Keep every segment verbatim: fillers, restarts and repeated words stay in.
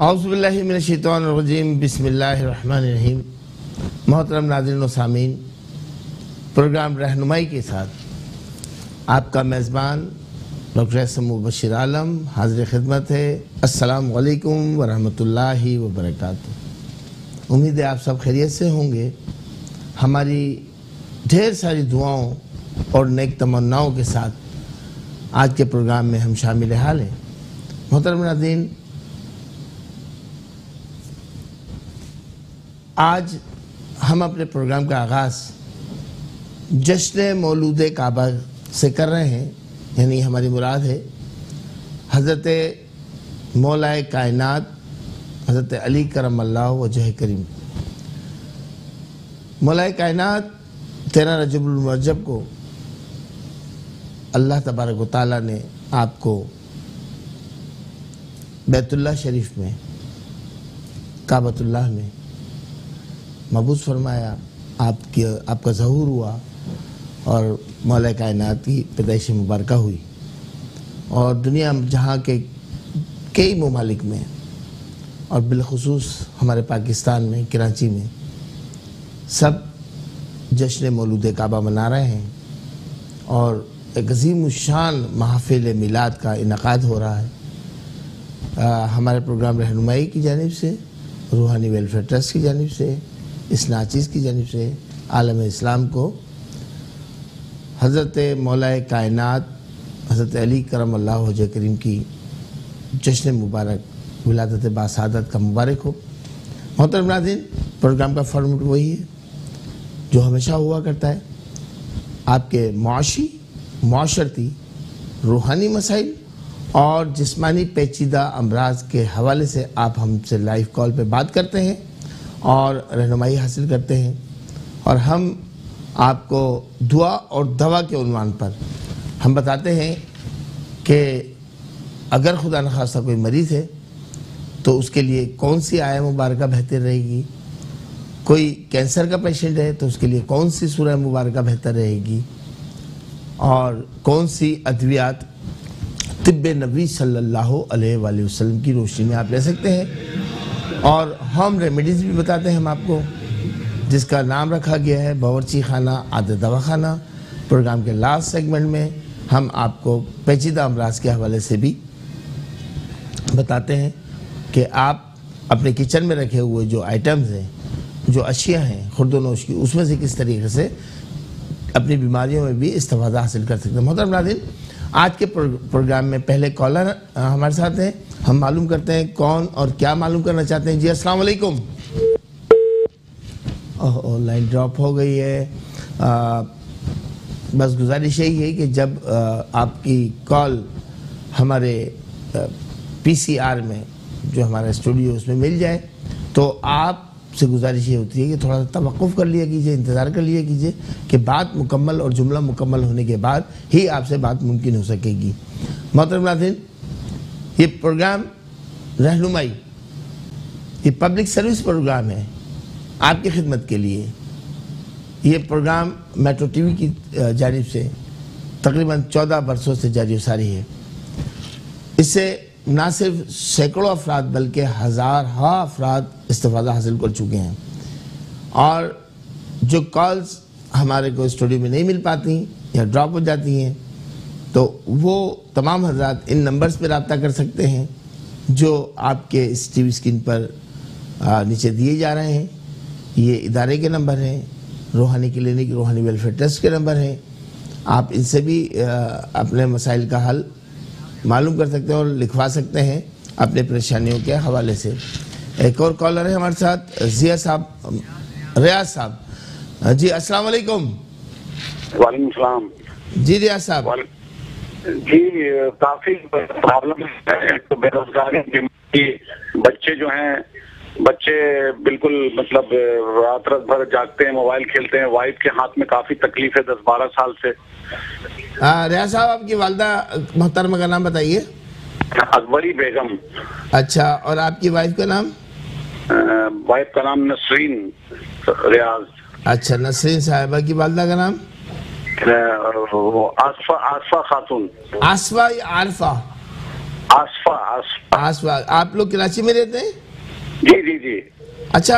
औज़ुबिल्लाहि मिनश्शैतानिर्रजीम बिस्मिल्लाहिर्रहमानिर्रहीम। मोहतरम नाज़रीन व सामीन, प्रोग्राम रहनुमाई के साथ आपका मेज़बान डॉक्टर एहसन मुबश्शिर आलम हाज़िर खिदमत है। अस्सलामु अलैकुम व रहमतुल्लाहि व बरकातुहू। उम्मीद है आप सब खैरियत से होंगे। हमारी ढेर सारी दुआओं और नेक तमन्नाओं के साथ आज के प्रोग्राम में हम शामिल हाल हैं। मोहतरम नाज़रीन, आज हम अपने प्रोग्राम का आगाज़ जश्न मौलूद काबा से कर रहे हैं, यानी हमारी मुराद है हज़रत मौलाए कायनात हज़रत अली करमल्लाहु वजह करीम। मौलाए कायनात तेरह रजबुल मुरज्जब को अल्लाह तबारक व तआला ने आपको बैतुल्लाह शरीफ में, काबतुल्लाह में मबूस फरमाया। आपके आपका ज़हूर हुआ और मौला कायनात की पैदाइश मुबारक हुई। और दुनिया जहाँ के कई ममालिक में और बिलखुसूस हमारे पाकिस्तान में, कराची में सब जश्न मौलूद काबा मना रहे हैं और एक अज़ीम शान महफ़िल मिलाद का इनक़ाद हो रहा है। आ, हमारे प्रोग्राम रहनुमाई की जानिब से, रूहानी वेलफेयर ट्रस्ट की जानिब से, इस नाचीज़ की जानिब से आलम इस्लाम को हज़रत मौलाए कायनात हज़रत अली करमल्लाहु वजह करीम की जश्न मुबारक विलादत बासादत का मुबारक हो। मोहतरम नाज़रीन, प्रोग्राम का फॉर्मेट वही है जो हमेशा हुआ करता है। आपके मुआशी, मुआशरती, रूहानी मसाइल और जिस्मानी पेचीदा अमराज के हवाले से आप हमसे लाइव कॉल पे बात करते हैं और रहनुमाई हासिल करते हैं। और हम आपको दुआ और दवा के उन्वान पर हम बताते हैं कि अगर खुदा न खास्ता कोई मरीज़ है तो उसके लिए कौन सी आया मुबारक बेहतर रहेगी, कोई कैंसर का पेशेंट है तो उसके लिए कौन सी सूरह मुबारक बेहतर रहेगी, और कौन सी अद्वियात तिब्बे नबी सल्लल्लाहु अलैहि वसल्लम की रोशनी में आप ले सकते हैं। और होम रेमेडीज़ भी बताते हैं हम आपको, जिसका नाम रखा गया है बावर्ची खाना आदत दवा खाना। प्रोग्राम के लास्ट सेगमेंट में हम आपको पेचीदा अमराज के हवाले से भी बताते हैं कि आप अपने किचन में रखे हुए जो आइटम्स हैं, जो अशिया हैं खुर्दोनोश की, उसमें से किस तरीके से अपनी बीमारियों में भी इस्तेफ़ादा हासिल कर सकते हैं। मोहतरम नाज़रीन, आज के प्रोग्राम में पहले कॉलर हमारे साथ हैं। हम मालूम करते हैं कौन और क्या मालूम करना चाहते हैं। जी अस्सलाम वालेकुम। ओह, लाइन ड्रॉप हो गई है। आ, बस गुजारिश यही है कि जब आ, आपकी कॉल हमारे पीसीआर में, जो हमारा स्टूडियो उसमें मिल जाए, तो आपसे गुजारिश ये होती है कि थोड़ा सा तवक्कुफ़ कर लिया कीजिए, इंतज़ार कर लिया कीजिए कि बात मुकम्मल और जुमला मुकम्मल होने के बाद ही आपसे बात मुमकिन हो सकेगी। मोहतरम नाज़रीन, ये प्रोग्राम रहनुमाई, ये पब्लिक सर्विस प्रोग्राम है आपकी खिदमत के लिए। ये प्रोग्राम मेट्रो टीवी की जानिब से तकरीबन चौदह बरसों से जारी सारी है। इससे ना सिर्फ सैकड़ों अफराद बल्कि हज़ार हा अफराद इस्तेफ़ादा हासिल कर चुके हैं। और जो कॉल्स हमारे को स्टूडियो में नहीं मिल पाती या ड्रॉप हो जाती हैं, तो वो तमाम हज़रात इन नंबर्स पर रब्ता कर सकते हैं जो आपके इस टीवी स्क्रीन पर आ, नीचे दिए जा रहे हैं। ये इदारे के नंबर हैं, रूहानी क्लिनिक, रूहानी वेलफेयर ट्रस्ट के नंबर हैं। आप इनसे भी आ, अपने मसाइल का हल मालूम कर सकते हैं और लिखवा सकते हैं अपने परेशानियों के हवाले से। एक और कॉलर है हमारे साथ, जिया साहब, रियाज साहब। जी अस्सलाम वालेकुम। वालेकुम सलाम। जी रियाज साहब। जी, काफी प्रॉब्लम है, तो बेरोजगारी, बच्चे जो हैं, बच्चे बिल्कुल मतलब रात रात भर जागते हैं, मोबाइल खेलते हैं। वाइफ के हाथ में काफी तकलीफ है दस बारह साल से। रियाज साहब, आपकी वालदा मोहतरमा का नाम बताइए। अकबरी बेगम। अच्छा, और आपकी वाइफ का नाम? वाइफ का नाम नसरीन रियाज। अच्छा, नसरीन साहिबा की वालदा का नाम? आसफा आसफा खातून। आसफा या आरफा? आसफा आसफा आसफा। आप लोग कराची में रहते हैं? जी जी जी। अच्छा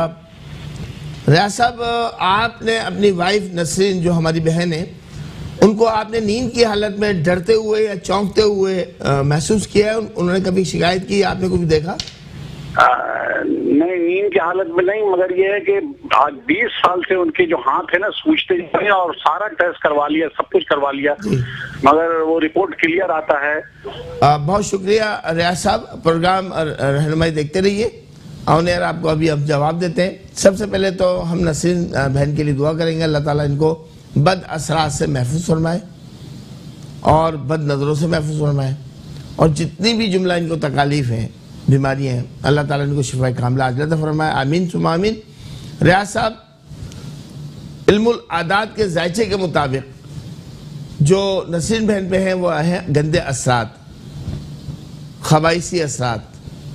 रियाज साहब, आपने अपनी वाइफ नसरीन जो हमारी बहन है, उनको आपने नींद की हालत में डरते हुए या चौंकते हुए आ, महसूस किया है? उन्होंने कभी शिकायत की? आपने कुछ देखा? आ, नहीं, नींद की हालत में नहीं, मगर ये है कि आज बीस साल से उनके जो हाथ है ना सूजते हैं, और सारा टेस्ट करवा लिया, सब कुछ करवा लिया, मगर वो रिपोर्ट क्लियर आता है। आ, बहुत शुक्रिया रियाज साहब, प्रोग्राम रहनुमाई देखते रहिए। और यार आपको अभी अब जवाब देते हैं। सबसे पहले तो हम नसरीन बहन के लिए दुआ करेंगे, अल्लाह ताला इनको बद असरात से महफूज फरमाए और बद नज़रों से महफूज फरमाए, और जितनी भी जुमला इनको तकालीफ हैं, बीमारियाँ हैं, अल्लाह ताला इनको शिफाए कामिला अजलत फरमाए। आमीन सुम्मा आमीन। रियाज साहब, इल्मुल आदात के जायचे के मुताबिक जो नसरीन बहन पे हैं वो हैं गंदे असरात, खबाइसी असरात।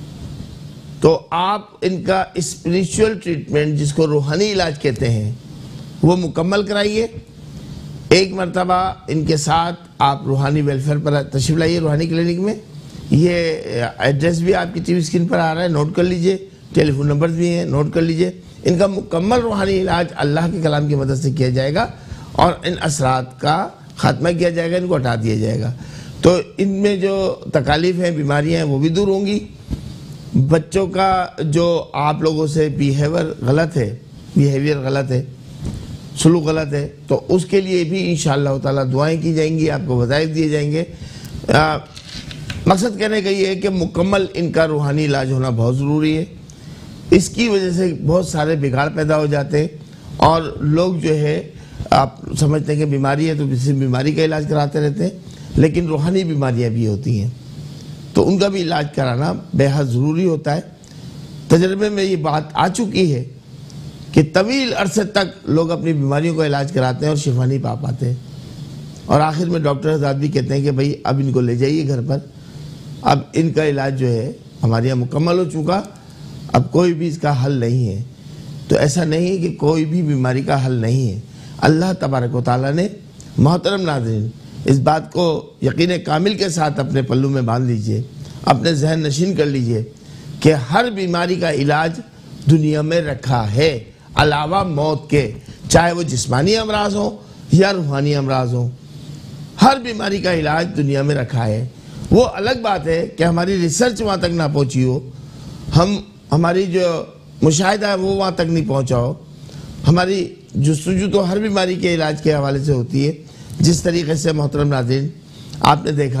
तो आप इनका स्पिरिचुअल ट्रीटमेंट, जिसको रूहानी इलाज कहते हैं, वो मुकम्मल कराइए। एक मरतबा इनके साथ आप रूहानी वेलफेयर पर तशरीफ लाइए, रूहानी क्लिनिक में। ये एड्रेस भी आपकी टीवी स्क्रीन पर आ रहा है, नोट कर लीजिए। टेलीफोन नंबर भी हैं, नोट कर लीजिए। इनका मुकम्मल रूहानी इलाज अल्लाह के कलाम की मदद से किया जाएगा और इन असरात का खात्मा किया जाएगा, इनको हटा दिया जाएगा। तो इनमें जो तकालीफ हैं, बीमारियाँ हैं, वो भी दूर होंगी। बच्चों का जो आप लोगों से बिहेवियर गलत है, बिहेवियर गलत है, सलूक गलत है, तो उसके लिए भी इंशाअल्लाह ताला दुआएं की जाएंगी, आपको वज़ाइफ दिए जाएंगे। आ, मकसद कहने का ये है कि मुकम्मल इनका रूहानी इलाज होना बहुत ज़रूरी है। इसकी वजह से बहुत सारे बिगाड़ पैदा हो जाते हैं और लोग जो है आप समझते हैं कि बीमारी है तो किसी बीमारी का इलाज कराते रहते हैं, लेकिन रूहानी बीमारियाँ भी होती हैं, तो उनका भी इलाज कराना बेहद ज़रूरी होता है। तजर्बे में ये बात आ चुकी है कि तवील अरसे तक लोग अपनी बीमारियों का इलाज कराते हैं और शिफा नहीं पा पाते हैं, और आखिर में डॉक्टर हज़रात भी कहते हैं कि भाई अब इनको ले जाइए घर पर, अब इनका इलाज जो है हमारे यहाँ मुकम्मल हो चुका, अब कोई भी इसका हल नहीं है। तो ऐसा नहीं है कि कोई भी बीमारी का हल नहीं है। अल्लाह तबारक व तआला ने, मोहतरम नाज़रीन, इस बात को यकीन कामिल के साथ अपने पल्लू में बांध लीजिए, अपने जहन नशीन कर लीजिए कि हर बीमारी का इलाज दुनिया में रखा है, अलावा मौत के, चाहे वो जिस्मानी अमराज हो या रूहानी अमराज हो, हर बीमारी का इलाज दुनिया में रखा है। वो अलग बात है कि हमारी रिसर्च वहाँ तक ना पहुँची हो, हम हमारी जो मुशाहिदा है वो वहाँ तक नहीं पहुँचा हो। हमारी जुस्तजू तो हर बीमारी के इलाज के हवाले से होती है। जिस तरीके से मोहतरम नाज़रीन आपने देखा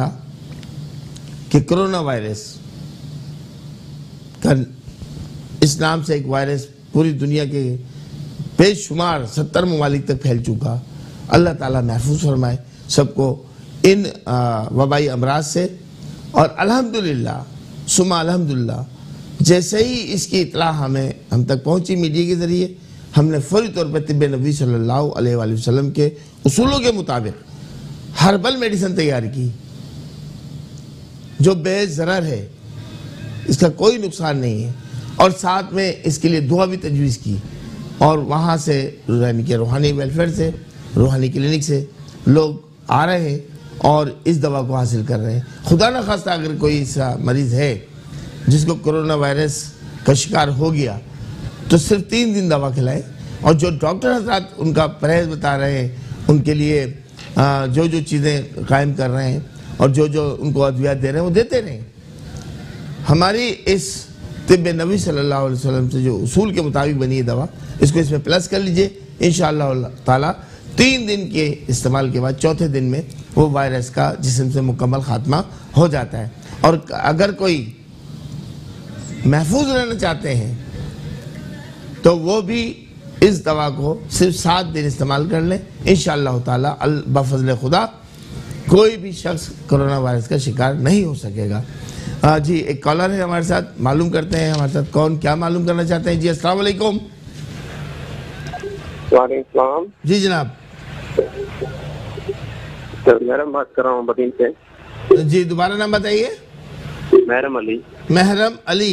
कि कोरोना वायरस का इस नाम से एक वायरस पूरी दुनिया के बेशुमार सत्तर ममालिक तक फैल चुका। अल्लाह ताला महफूज फरमाए सबको इन वबाई अमराज से, और अल्हम्दुलिल्लाह सुमा अल्हम्दुलिल्लाह जैसे ही इसकी इत्तला हमें हम तक पहुंची मीडिया के ज़रिए, हमने फौरी तौर पर तिब्बे नबी सल्लल्लाहु अलैहि वसल्लम के उसूलों के मुताबिक हर्बल मेडिसिन तैयार की जो बेज़रर है, इसका कोई नुकसान नहीं है, और साथ में इसके लिए दुआ भी तजवीज़ की। और वहाँ से यानी कि रूहानी वेलफेयर से, रूहानी क्लिनिक से लोग आ रहे हैं और इस दवा को हासिल कर रहे हैं। खुदा न खास्ता अगर कोई ऐसा मरीज़ है जिसको कोरोना वायरस का शिकार हो गया, तो सिर्फ तीन दिन दवा खिलाएं, और जो डॉक्टर हज़रात उनका परहेज़ बता रहे हैं, उनके लिए जो जो चीज़ें कायम कर रहे हैं और जो जो उनको अद्वियात दे रहे हैं वो देते रहें। हमारी इस तिब्बे नबी सल्लल्लाहु अलैहि वसल्लम से जो उसूल के मुताबिक बनी है दवा, इसको इसमें प्लस कर लीजिए। इंशाअल्लाह ताला तीन दिन के इस्तेमाल के बाद चौथे दिन में वो वायरस का जिस्म से मुकम्मल खात्मा हो जाता है। और अगर कोई महफूज रहना चाहते हैं तो वो भी इस दवा को सिर्फ सात दिन इस्तेमाल कर लें। इंशाअल्लाह ताला बफज़ल खुदा कोई भी शख्स कोरोना वायरस का शिकार नहीं हो सकेगा। आ, जी एक कॉलर है हमारे साथ, मालूम करते हैं हमारे साथ कौन क्या मालूम करना चाहते हैं। जी अस्सलाम वालेकुम। वालेकुम जी जनाब। सर महरम बात कर रहा हूँ बदीन से। जी दोबारा नाम बताइए। महरम अली। महरम अली।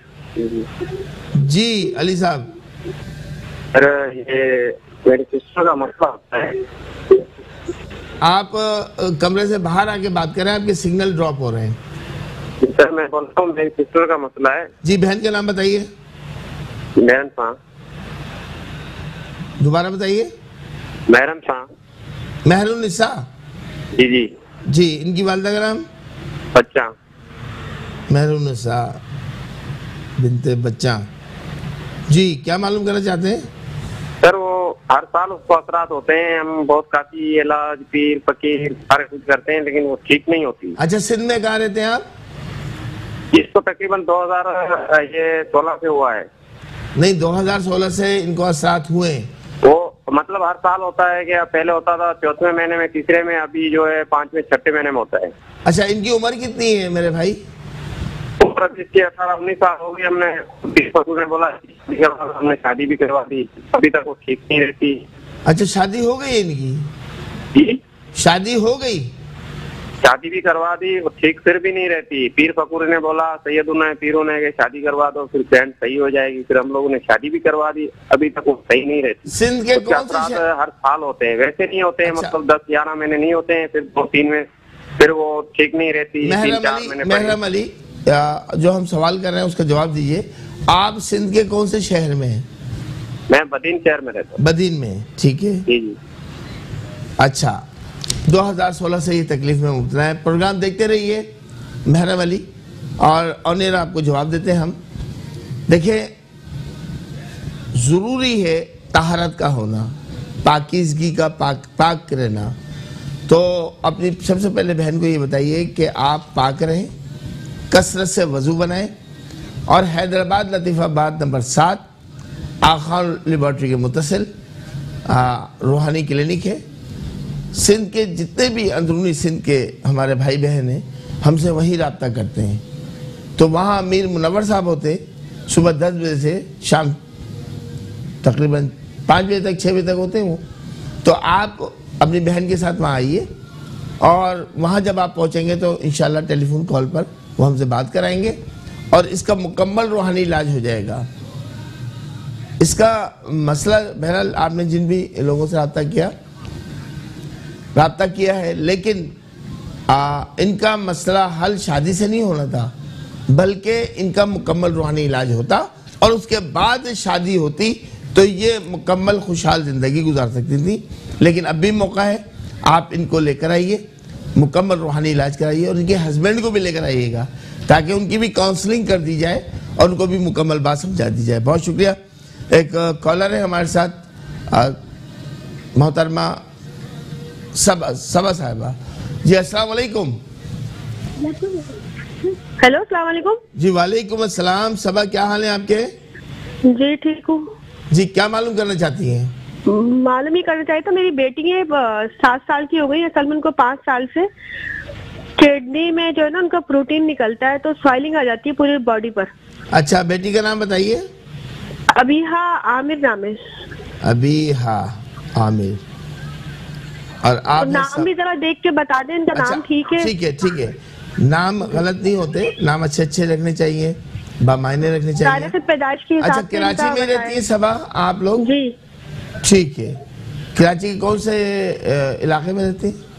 जी अली साहब। सर ये मेरे सिस्टर का मसला होता है। आप कमरे से बाहर आके बात कर रहे हैं, आपके सिग्नल ड्रॉप हो रहे हैं। सर मैं बोल रहा हूँ, मेरी सिस्टर का मसला है। जी, बहन का नाम बताइए। महरम शाह। दोबारा बताइए। महरम शाह। महरुन्निसा। जी जी जी, इनकी वालिदा का नाम? बच्चा। महरुन्निसा बिनते बच्चा। जी, क्या मालूम करना चाहते हैं? सर वो हर साल उसको असरात होते हैं, हम बहुत काफी इलाज, पीर फकीर सारे कुछ करते हैं, लेकिन वो ठीक नहीं होती। अच्छा, सिंध में कहाँ रहते हैं आप? इसको तकरीबन दो हजार ये सोलह से हुआ है। नहीं, दो हज़ार सोलह से इनको असरात हुए। वो मतलब हर साल होता है कि पहले होता था चौथे महीने में, तीसरे में, अभी जो है पांचवें छठे महीने में होता है। अच्छा, इनकी उम्र कितनी है मेरे भाई? उम्र इसकी अठारह उन्नीस साल हो गई। हमने ने बोला हमने शादी भी करवा दी, अभी तक वो ठीक नहीं रहती। अच्छा, शादी हो गई इनकी? जी, शादी हो गई? शादी भी करवा दी, वो ठीक फिर भी नहीं रहती। पीर फकूर ने बोला, सैयदों ने, पीरों ने कि शादी करवा दो, फिर बैंड सही हो जाएगी। फिर हम लोगों ने शादी भी करवा दी, अभी तक वो सही नहीं रहती। सिंध के कौन से शहर? हर साल होते हैं, वैसे नहीं होते हैं। अच्छा। मतलब दस ग्यारह महीने नहीं होते हैं, फिर दो तीन में फिर वो ठीक नहीं रहती। तीन महरम चार अली, महीने महरम अली, आ, जो हम सवाल कर रहे हैं उसका जवाब दीजिए। आप सिंध के कौन से शहर में हैं? मैं बदीन शहर में रहता हूँ। बदीन में, ठीक है। जी जी। अच्छा, दो हज़ार सोलह से ये तकलीफ में मुब्तला है। प्रोग्राम देखते रहिए महरम अली, और ऑनर आपको जवाब देते हैं हम। देखिए, ज़रूरी है तहारत का होना, पाकीज़गी का, पाक पाक रहना। तो अपनी सबसे पहले बहन को ये बताइए कि आप पाक रहें, कसरत से वज़ू बनाएं, और हैदराबाद लतीफ़ाबाद नंबर सात आखान लेबॉर्ट्री के मुतसिल रूहानी क्लिनिक है। सिंध के जितने भी अंदरूनी सिंध के हमारे भाई बहन हैं, हमसे वहीं रब्ता करते हैं। तो वहाँ अमीर मुनव्वर साहब होते सुबह दस बजे से शाम तकरीबन पाँच बजे तक, छः बजे तक होते हैं वो। तो आप अपनी बहन के साथ वहाँ आइए, और वहाँ जब आप पहुँचेंगे तो इंशाल्लाह टेलीफोन कॉल पर वो हमसे बात कराएंगे, और इसका मुकम्मल रूहानी इलाज हो जाएगा। इसका मसला बहरहाल आपने जिन भी लोगों से रब्ता किया रब्ता किया है, लेकिन आ, इनका मसला हल शादी से नहीं होना था, बल्कि इनका मुकम्मल रूहानी इलाज होता, और उसके बाद शादी होती तो ये मुकम्मल खुशहाल ज़िंदगी गुजार सकती थी। लेकिन अब भी मौका है, आप इनको लेकर आइए, मुकम्मल रूहानी इलाज कराइए, और इनके हस्बैंड को भी लेकर आइएगा, ताकि उनकी भी काउंसलिंग कर दी जाए और उनको भी मुकम्मल बात समझा दी जाए। बहुत शुक्रिया। एक कॉलर है हमारे साथ, मोहतरमा सबा सबा साहिबा। जी, अस्सलाम वालेकुम। हेलो, अस्सलाम वालेकुम। जी, वालेकुम अस्सलाम। सबा, क्या हाल है आपके? जी ठीक हूँ। जी, क्या मालूम करना चाहती हैं? मालूम ही करना चाहिए था, मेरी बेटी है, सात साल की हो गई है, असल में उनको पाँच साल से किडनी में जो है ना उनका प्रोटीन निकलता है, तो स्वेलिंग आ जाती है पूरी बॉडी पर। अच्छा, बेटी का नाम बताइए। अबीहा आमिर नाम है। अबीहा आमिर। और आप तो नाम सब... भी जरा देख के बता दें, इनका अच्छा, नाम ठीक है? ठीक है, ठीक है। नाम गलत नहीं होते, नाम अच्छे अच्छे रखने चाहिए, बामायने रखने चाहिए। से पैदाइश की अच्छा, कराची में रहती है सबा आप लोग? जी ठीक है। कराची के कौन से इलाके में रहती है?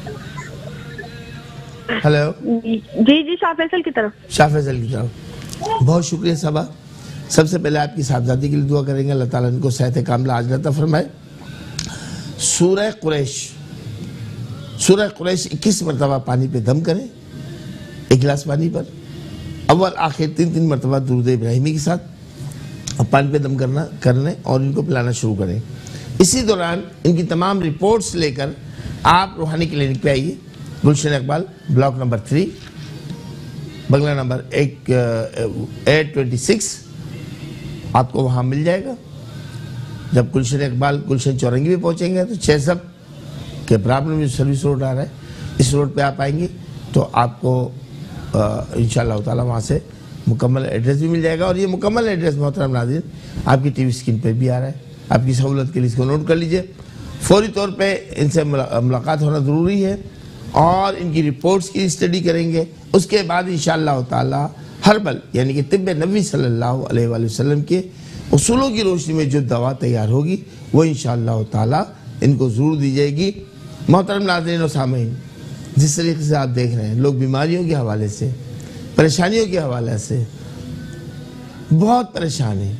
हेलो। जी जी, शाह फैसल की तरफ। शाह फैसल की तरफ। बहुत शुक्रिया सबा। सबसे पहले आपकी साहबजादी के लिए दुआ करेंगे, अल्लाह ताला इनको सेहत कामिला आजिल अता फरमाए। सूरह कुरैश, सूरह कुरैश इक्कीस मरतबा पानी पे दम करें, एक गिलास पानी पर, अव्वल आखिर तीन तीन मरतबा दुरूद इब्राहिमी के साथ अब पानी पे दम करना करने और इनको पिलाना शुरू करें। इसी दौरान इनकी तमाम रिपोर्ट्स लेकर आप रूहानी क्लिनिक पे आइए, Gulshan Iqbal, block number three, बंगला नंबर एक एट ट्वेंटी सिक्स, आपको वहाँ मिल जाएगा। जब गुलशन इकबाल गुलशन चौरंगी पे पहुँचेंगे तो छः सब के बराबर में जो सर्विस रोड आ रहा है, इस रोड पे आप आएंगे तो आपको इंशाअल्लाह ताला वहाँ से मुकम्मल एड्रेस भी मिल जाएगा। और ये मुकम्मल एड्रेस मोहतरम नाज़रीन आपकी टीवी स्क्रीन पे भी आ रहा है, आपकी सहूलत के लिए इसको नोट कर लीजिए। फौरी तौर पे इनसे मुलाकात होना ज़रूरी है, और इनकी रिपोर्ट्स की स्टडी करेंगे। उसके बाद इंशाअल्लाह ताला हर्बल यानी कि तिब्बे नबी सल्लल्लाहु अलैहि वसल्लम के उसूलों की रोशनी में जो दवा तैयार होगी वो इंशाअल्लाह ताला इनको ज़रूर दी जाएगी। मोहतरम नाज़रीन और सामीन, जिस तरीके से आप देख रहे हैं लोग बीमारियों के हवाले से परेशानियों के हवाले से बहुत परेशान है।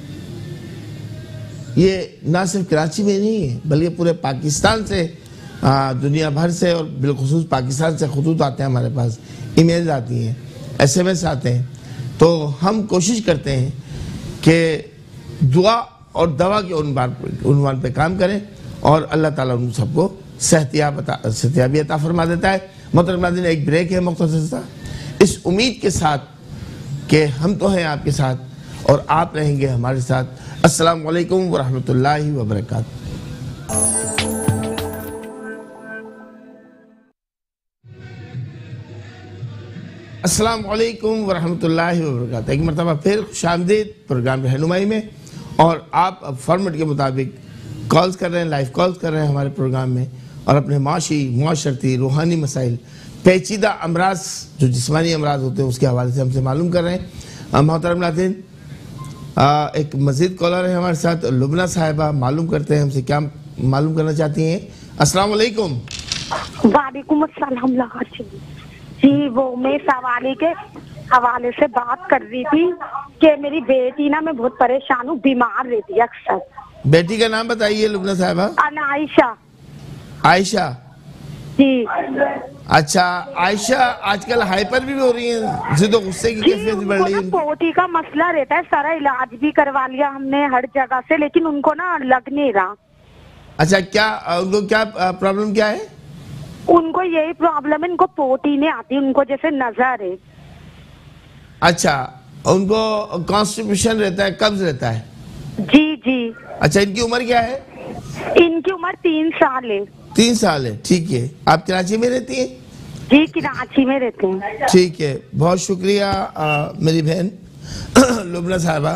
ये ना सिर्फ कराची में नहीं है बल्कि पूरे पाकिस्तान से, आ, दुनिया भर से और बिलखुसूस पाकिस्तान से खतूत आते हैं हमारे पास, ईमेल्स आती हैं, एसएमएस आते हैं। तो हम कोशिश करते हैं कि दुआ और दवा के उन्वान उन्वान पे काम करें और अल्लाह ताला उन सबको सेहतियाब सेहतियाबी अता फरमा देता है। मोहतरम नाज़रीन, एक ब्रेक है मुख्तसर सा, इस उम्मीद के साथ कि हम तो हैं आपके साथ और आप रहेंगे हमारे साथ। अस्सलाम वालेकुम वरहमतुल्लाहि वबरकातुहू। अस्सलाम वालेकुम वरहमतुल्लाहि वबरकातुहू। एक मरतबा फिर खुशामदीद प्रोग्राम रहनुमाई में, और आप अब फॉर्मेट के मुताबिक कॉल्स कर रहे हैं, लाइव कॉल्स कर रहे हैं हमारे प्रोग्राम में और अपने माशी, मुआशरती, रूहानी मसाइल, पेचीदा अमराज जो जिस्मानी अमराज होते हैं उसके हवाले से हमसे मालूम कर रहे हैं। मोहतरम नाज़रीन, एक मज़ीद कॉलर है हमारे साथ, लुबना साहिबा, मालूम करते हैं हमसे क्या मालूम करना चाहती हैं। अस्सलाम वालेकुम। वालेकुम अस्सलाम। जी, वो मैं सवाल के हवाले से बात कर रही थी कि मेरी बेटी ना, मैं बहुत परेशान हूँ, बीमार रहती है अक्सर। बेटी का नाम बताइए लुबना साहिबा। अनाइशा। आयशा जी। अच्छा, आयशा आजकल हाइपर भी हो रही है, जिद्दो गुस्से की कैफियत भी बढ़ रही है। पोटी का मसला रहता है, सारा इलाज भी करवा लिया हमने हर जगह से, लेकिन उनको ना लग नहीं रहा। अच्छा, क्या उनको क्या प्रॉब्लम क्या है? उनको यही प्रॉब्लम है, उनको पोटी नहीं आती, उनको जैसे नजर है। अच्छा, उनको कॉन्स्टिपेशन रहता है, कब्ज रहता है? जी जी। अच्छा, इनकी उम्र क्या है? इनकी उम्र तीन साल है। तीन साल है, ठीक है। आप कराची में रहती हैं? जी, कराची में रहते हैं। ठीक है, बहुत शुक्रिया आ, मेरी बहन लुबना साहिबा।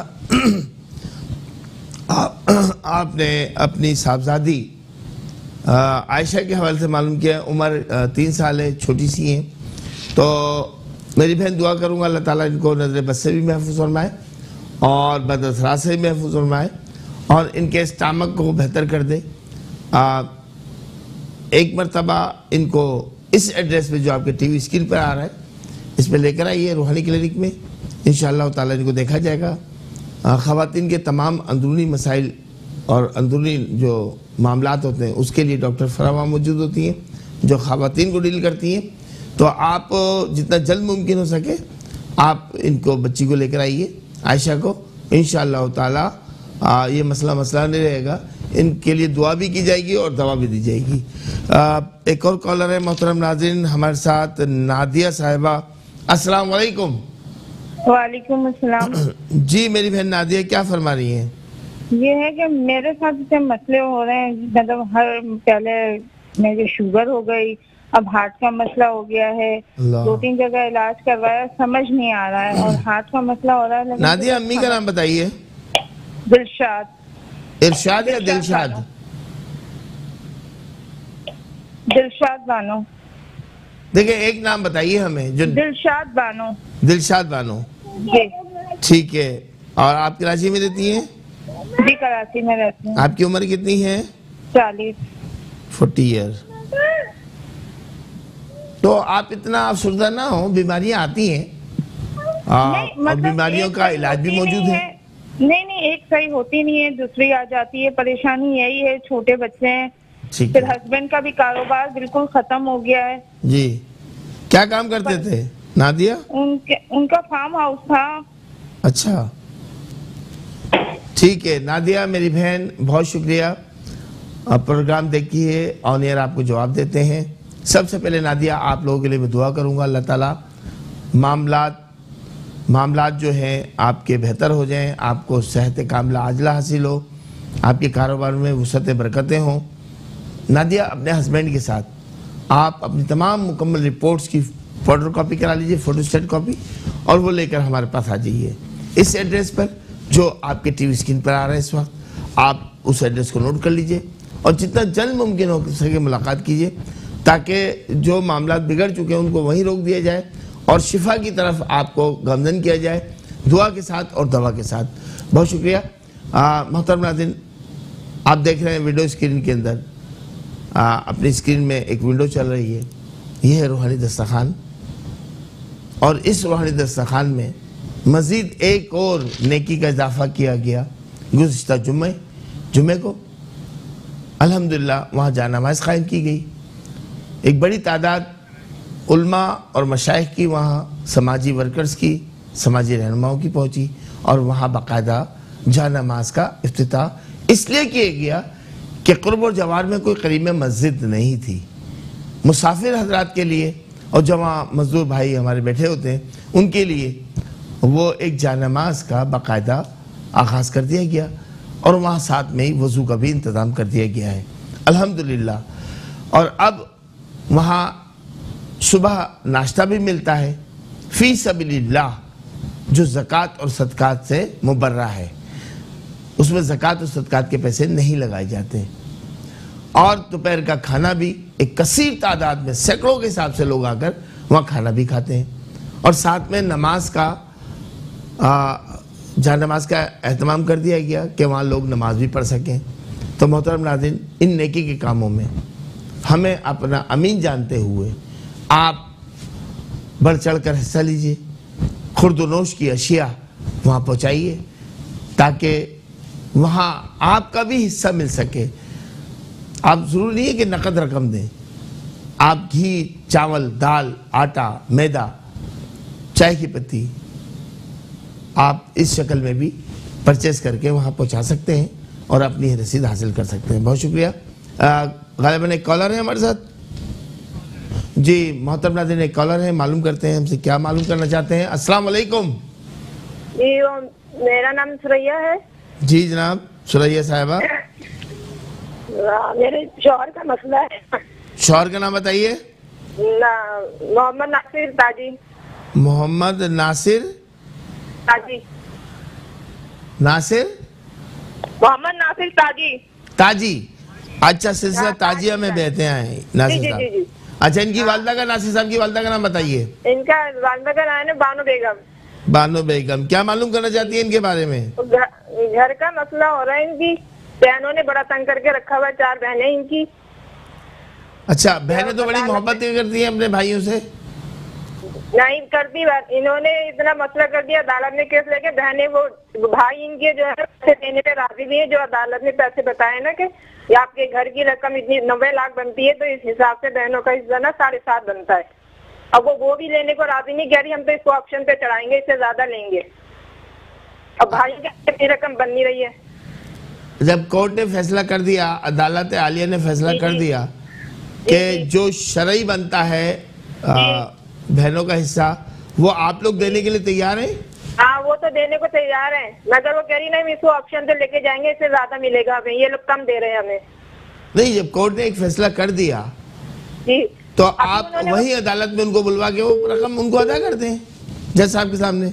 आप, आपने अपनी साहबजादी आयशा के हवाले से मालूम किया। उम्र तीन साल है, छोटी सी है। तो मेरी बहन दुआ करूँगा अल्लाह ताला इनको नज़र बद से भी महफूज फरमाए और बदअसरात से भी महफूज फरमाए और इनके स्टामक को बेहतर कर दे। आ, एक मरतबा इनको इस एड्रेस पे जो आपके टीवी स्क्रीन पर आ रहा है, इस पर लेकर आइए रूहानी क्लिनिक में, इंशाअल्लाह ताला इनको देखा जाएगा। ख़वातीन के तमाम अंदरूनी मसाइल और अंदरूनी जो मामलात होते हैं उसके लिए डॉक्टर फरावा मौजूद होती हैं जो ख़वातीन को डील करती हैं। तो आप जितना जल्द मुमकिन हो सके आप इनको बच्ची को लेकर आइए, आयशा को, इंशाअल्लाह ताला आ, ये मसला मसला नहीं रहेगा। इनके लिए दुआ भी की जाएगी और दवा भी दी जाएगी। आ, एक और कॉलर है मोहतरम नाज़रीन हमारे साथ, नादिया साहिबा। अस्सलाम वालेकुम। वालेकुम अस्सलाम। जी मेरी बहन नादिया, क्या फरमा रही हैं? ये है कि मेरे साथ इतने मसले हो रहे हैं, मतलब हर पहले मेरी शुगर हो गई, अब हार्ट का मसला हो गया है, दो तीन जगह इलाज करवाया, समझ नहीं आ रहा है, और हार्ट का मसला हो रहा है। नादिया, अम्मी का नाम बताइए। दिलशाद। इरशाद या दिलशाद? दिलशाद बानो। देखिए, एक नाम बताइए हमें जो। दिलशाद बानो। दिलशाद बानो, जी। ठीक है। और आप कराची में रहती हैं? जी, कराची में रहती हूँ। आपकी उम्र कितनी है? चालीस। Forty year. तो आप इतना अफसरदा ना हो, बीमारियां आती हैं और मतलब बीमारियों का इलाज भी मौजूद है। नहीं नहीं, एक सही होती नहीं है, दूसरी आ जाती है। परेशानी यही है, छोटे बच्चे हैं, फिर हस्बैंड का भी कारोबार बिल्कुल खत्म हो गया है। जी, क्या काम करते थे नादिया? उनके उनका फार्म हाउस था। अच्छा, ठीक है नादिया मेरी बहन, बहुत शुक्रिया। आप प्रोग्राम देखिए, ऑन एयर आपको जवाब देते हैं। सबसे पहले नादिया, आप लोगों के लिए मैं दुआ करूंगा अल्लाह ताला मामलात मामलात जो हैं आपके बेहतर हो जाएं, आपको सेहत कामिला आजला हासिल हो, आपके कारोबार में वसअत बरकतें हों। नादिया, अपने हस्बैंड के साथ आप अपनी तमाम मुकम्मल रिपोर्ट्स की फोटो कॉपी करा लीजिए, फोटोस्टेट कॉपी, और वो लेकर हमारे पास आ जाइए इस एड्रेस पर जो आपके टीवी स्क्रीन पर आ रहा है इस वक्त। आप उस एड्रेस को नोट कर लीजिए और जितना जल्द मुमकिन हो सके मुलाकात कीजिए, ताकि जो मामला बिगड़ चुके हैं उनको वहीं रोक दिया जाए और शिफा की तरफ आपको गामजन किया जाए, दुआ के साथ और दवा के साथ। बहुत शुक्रिया। मोहतरम नाज़रीन, आप देख रहे हैं वीडियो स्क्रीन के अंदर, आ, अपनी स्क्रीन में एक विंडो चल रही है, ये है रूहानी दस्तरखान। और इस रूहानी दस्तरखान में मज़ीद एक और नेकी का इजाफ़ा किया गया गुज़िश्ता जुम्मे जुम्मे को अल्हम्दुलिल्लाह वहाँ जानामाज़ क़ायम की गई। एक बड़ी तादाद उल्मा और मशाइख की, वहाँ समाजी वर्कर्स की, समाजी रहनुमाओं की पहुँची और वहाँ बाकायदा जानामाज़ का इफ्तिताह इसलिए किया गया कि क़ुर्ब और जवार में कोई करीब में मस्जिद नहीं थी। मुसाफिर हजरात के लिए और जो वहाँ मजदूर भाई हमारे बैठे होते हैं उनके लिए वो एक जानामाज़ का बाकायदा आगाज़ कर दिया गया और वहाँ साथ में ही वज़ू का भी इंतज़ाम कर दिया गया है अल्हम्दुलिल्लाह। और अब वहाँ सुबह नाश्ता भी मिलता है फ़ी सबीलिल्लाह, जो ज़कात और सदक़ात से मुबर्रा है, उसमें ज़कात और सदक़ात के पैसे नहीं लगाए जाते। और दोपहर का खाना भी एक कसीर तादाद में सैकड़ों के हिसाब से लोग आकर वहाँ खाना भी खाते हैं और साथ में नमाज का जहाँ नमाज का एहतमाम कर दिया गया कि वहाँ लोग नमाज भी पढ़ सकें। तो मोहतरम नाज़रीन, इन नेकी के कामों में हमें अपना अमीन जानते हुए आप बढ़ चढ़ कर हिस्सा लीजिए, खुर्दनोश की अशिया वहाँ पहुँचाइए ताकि वहाँ आपका भी हिस्सा मिल सके। आप ज़रूरी नहीं है कि नकद रकम दें, आप घी, चावल, दाल, आटा, मैदा, चाय की पत्ती आप इस शक्ल में भी परचेस करके वहाँ पहुँचा सकते हैं और अपनी रसीद हासिल कर सकते हैं। बहुत शुक्रिया। गालिबन एक कॉलर है हमारे साथ। जी मोहतरम नाज़रीन, एक कॉलर है, मालूम करते हैं हमसे क्या मालूम करना चाहते हैं। अस्सलाम वालेकुम। जी मेरा नाम सुरैया है। जी जनाब सुरैया साहिबा, मेरे शौहर का मसला है। शौहर का नाम बताइए। मोहम्मद नासिर ताजी। मोहम्मद नासिर ताजी। नासिर मोहम्मद नासिर ताजी। ताजी, अच्छा सिलसिला ताजिया में बहते हैं नासिर साहब। अच्छा, इनकी वालदा का, नासिर साहब की वालदा का नाम बताइए। इनका वालदा का नाम है बानो बेगम। बानो बेगम, क्या मालूम करना चाहती है इनके बारे में? घर का मसला हो रहा है, इनकी बहनों ने बड़ा तंग करके रखा हुआ है, चार बहनें इनकी। अच्छा, बहनें तो बड़ी मोहब्बत करती हैं अपने भाइयों से। नहीं करती, इन्होंने इतना मसला कर दिया, अदालत ने केस लेके बहनें, वो भाई इनके जो है पैसे देने पे राजी भी है, जो अदालत ने पैसे बताए ना कि ये आपके घर की रकम इतनी नब्बे लाख बनती है तो इस हिसाब से बहनों का हिस्सा ना साढ़े सात बनता है। अब वो वो भी लेने को राजी नहीं, कह रही हम तो इसको ऑप्शन पे चढ़ाएंगे, इससे ज्यादा लेंगे। अब भाई की रकम बन नहीं रही है। जब कोर्ट ने फैसला कर दिया, अदालत आलिया ने फैसला कर दिया कि जो शरई बनता है बहनों का हिस्सा वो आप लोग देने के लिए तैयार हैं? हाँ, वो तो देने को तैयार है, मगर वो कह रही नहीं इसको ऑप्शन पे लेके जाएंगे, इससे ज्यादा मिलेगा हमें, ये लोग कम दे रहे हैं हमें। नहीं, जब कोर्ट ने एक फैसला कर दिया जी तो आप वही अदालत में उनको बुलवा के वो रकम उनको अदा कर दें जज साहब के सामने।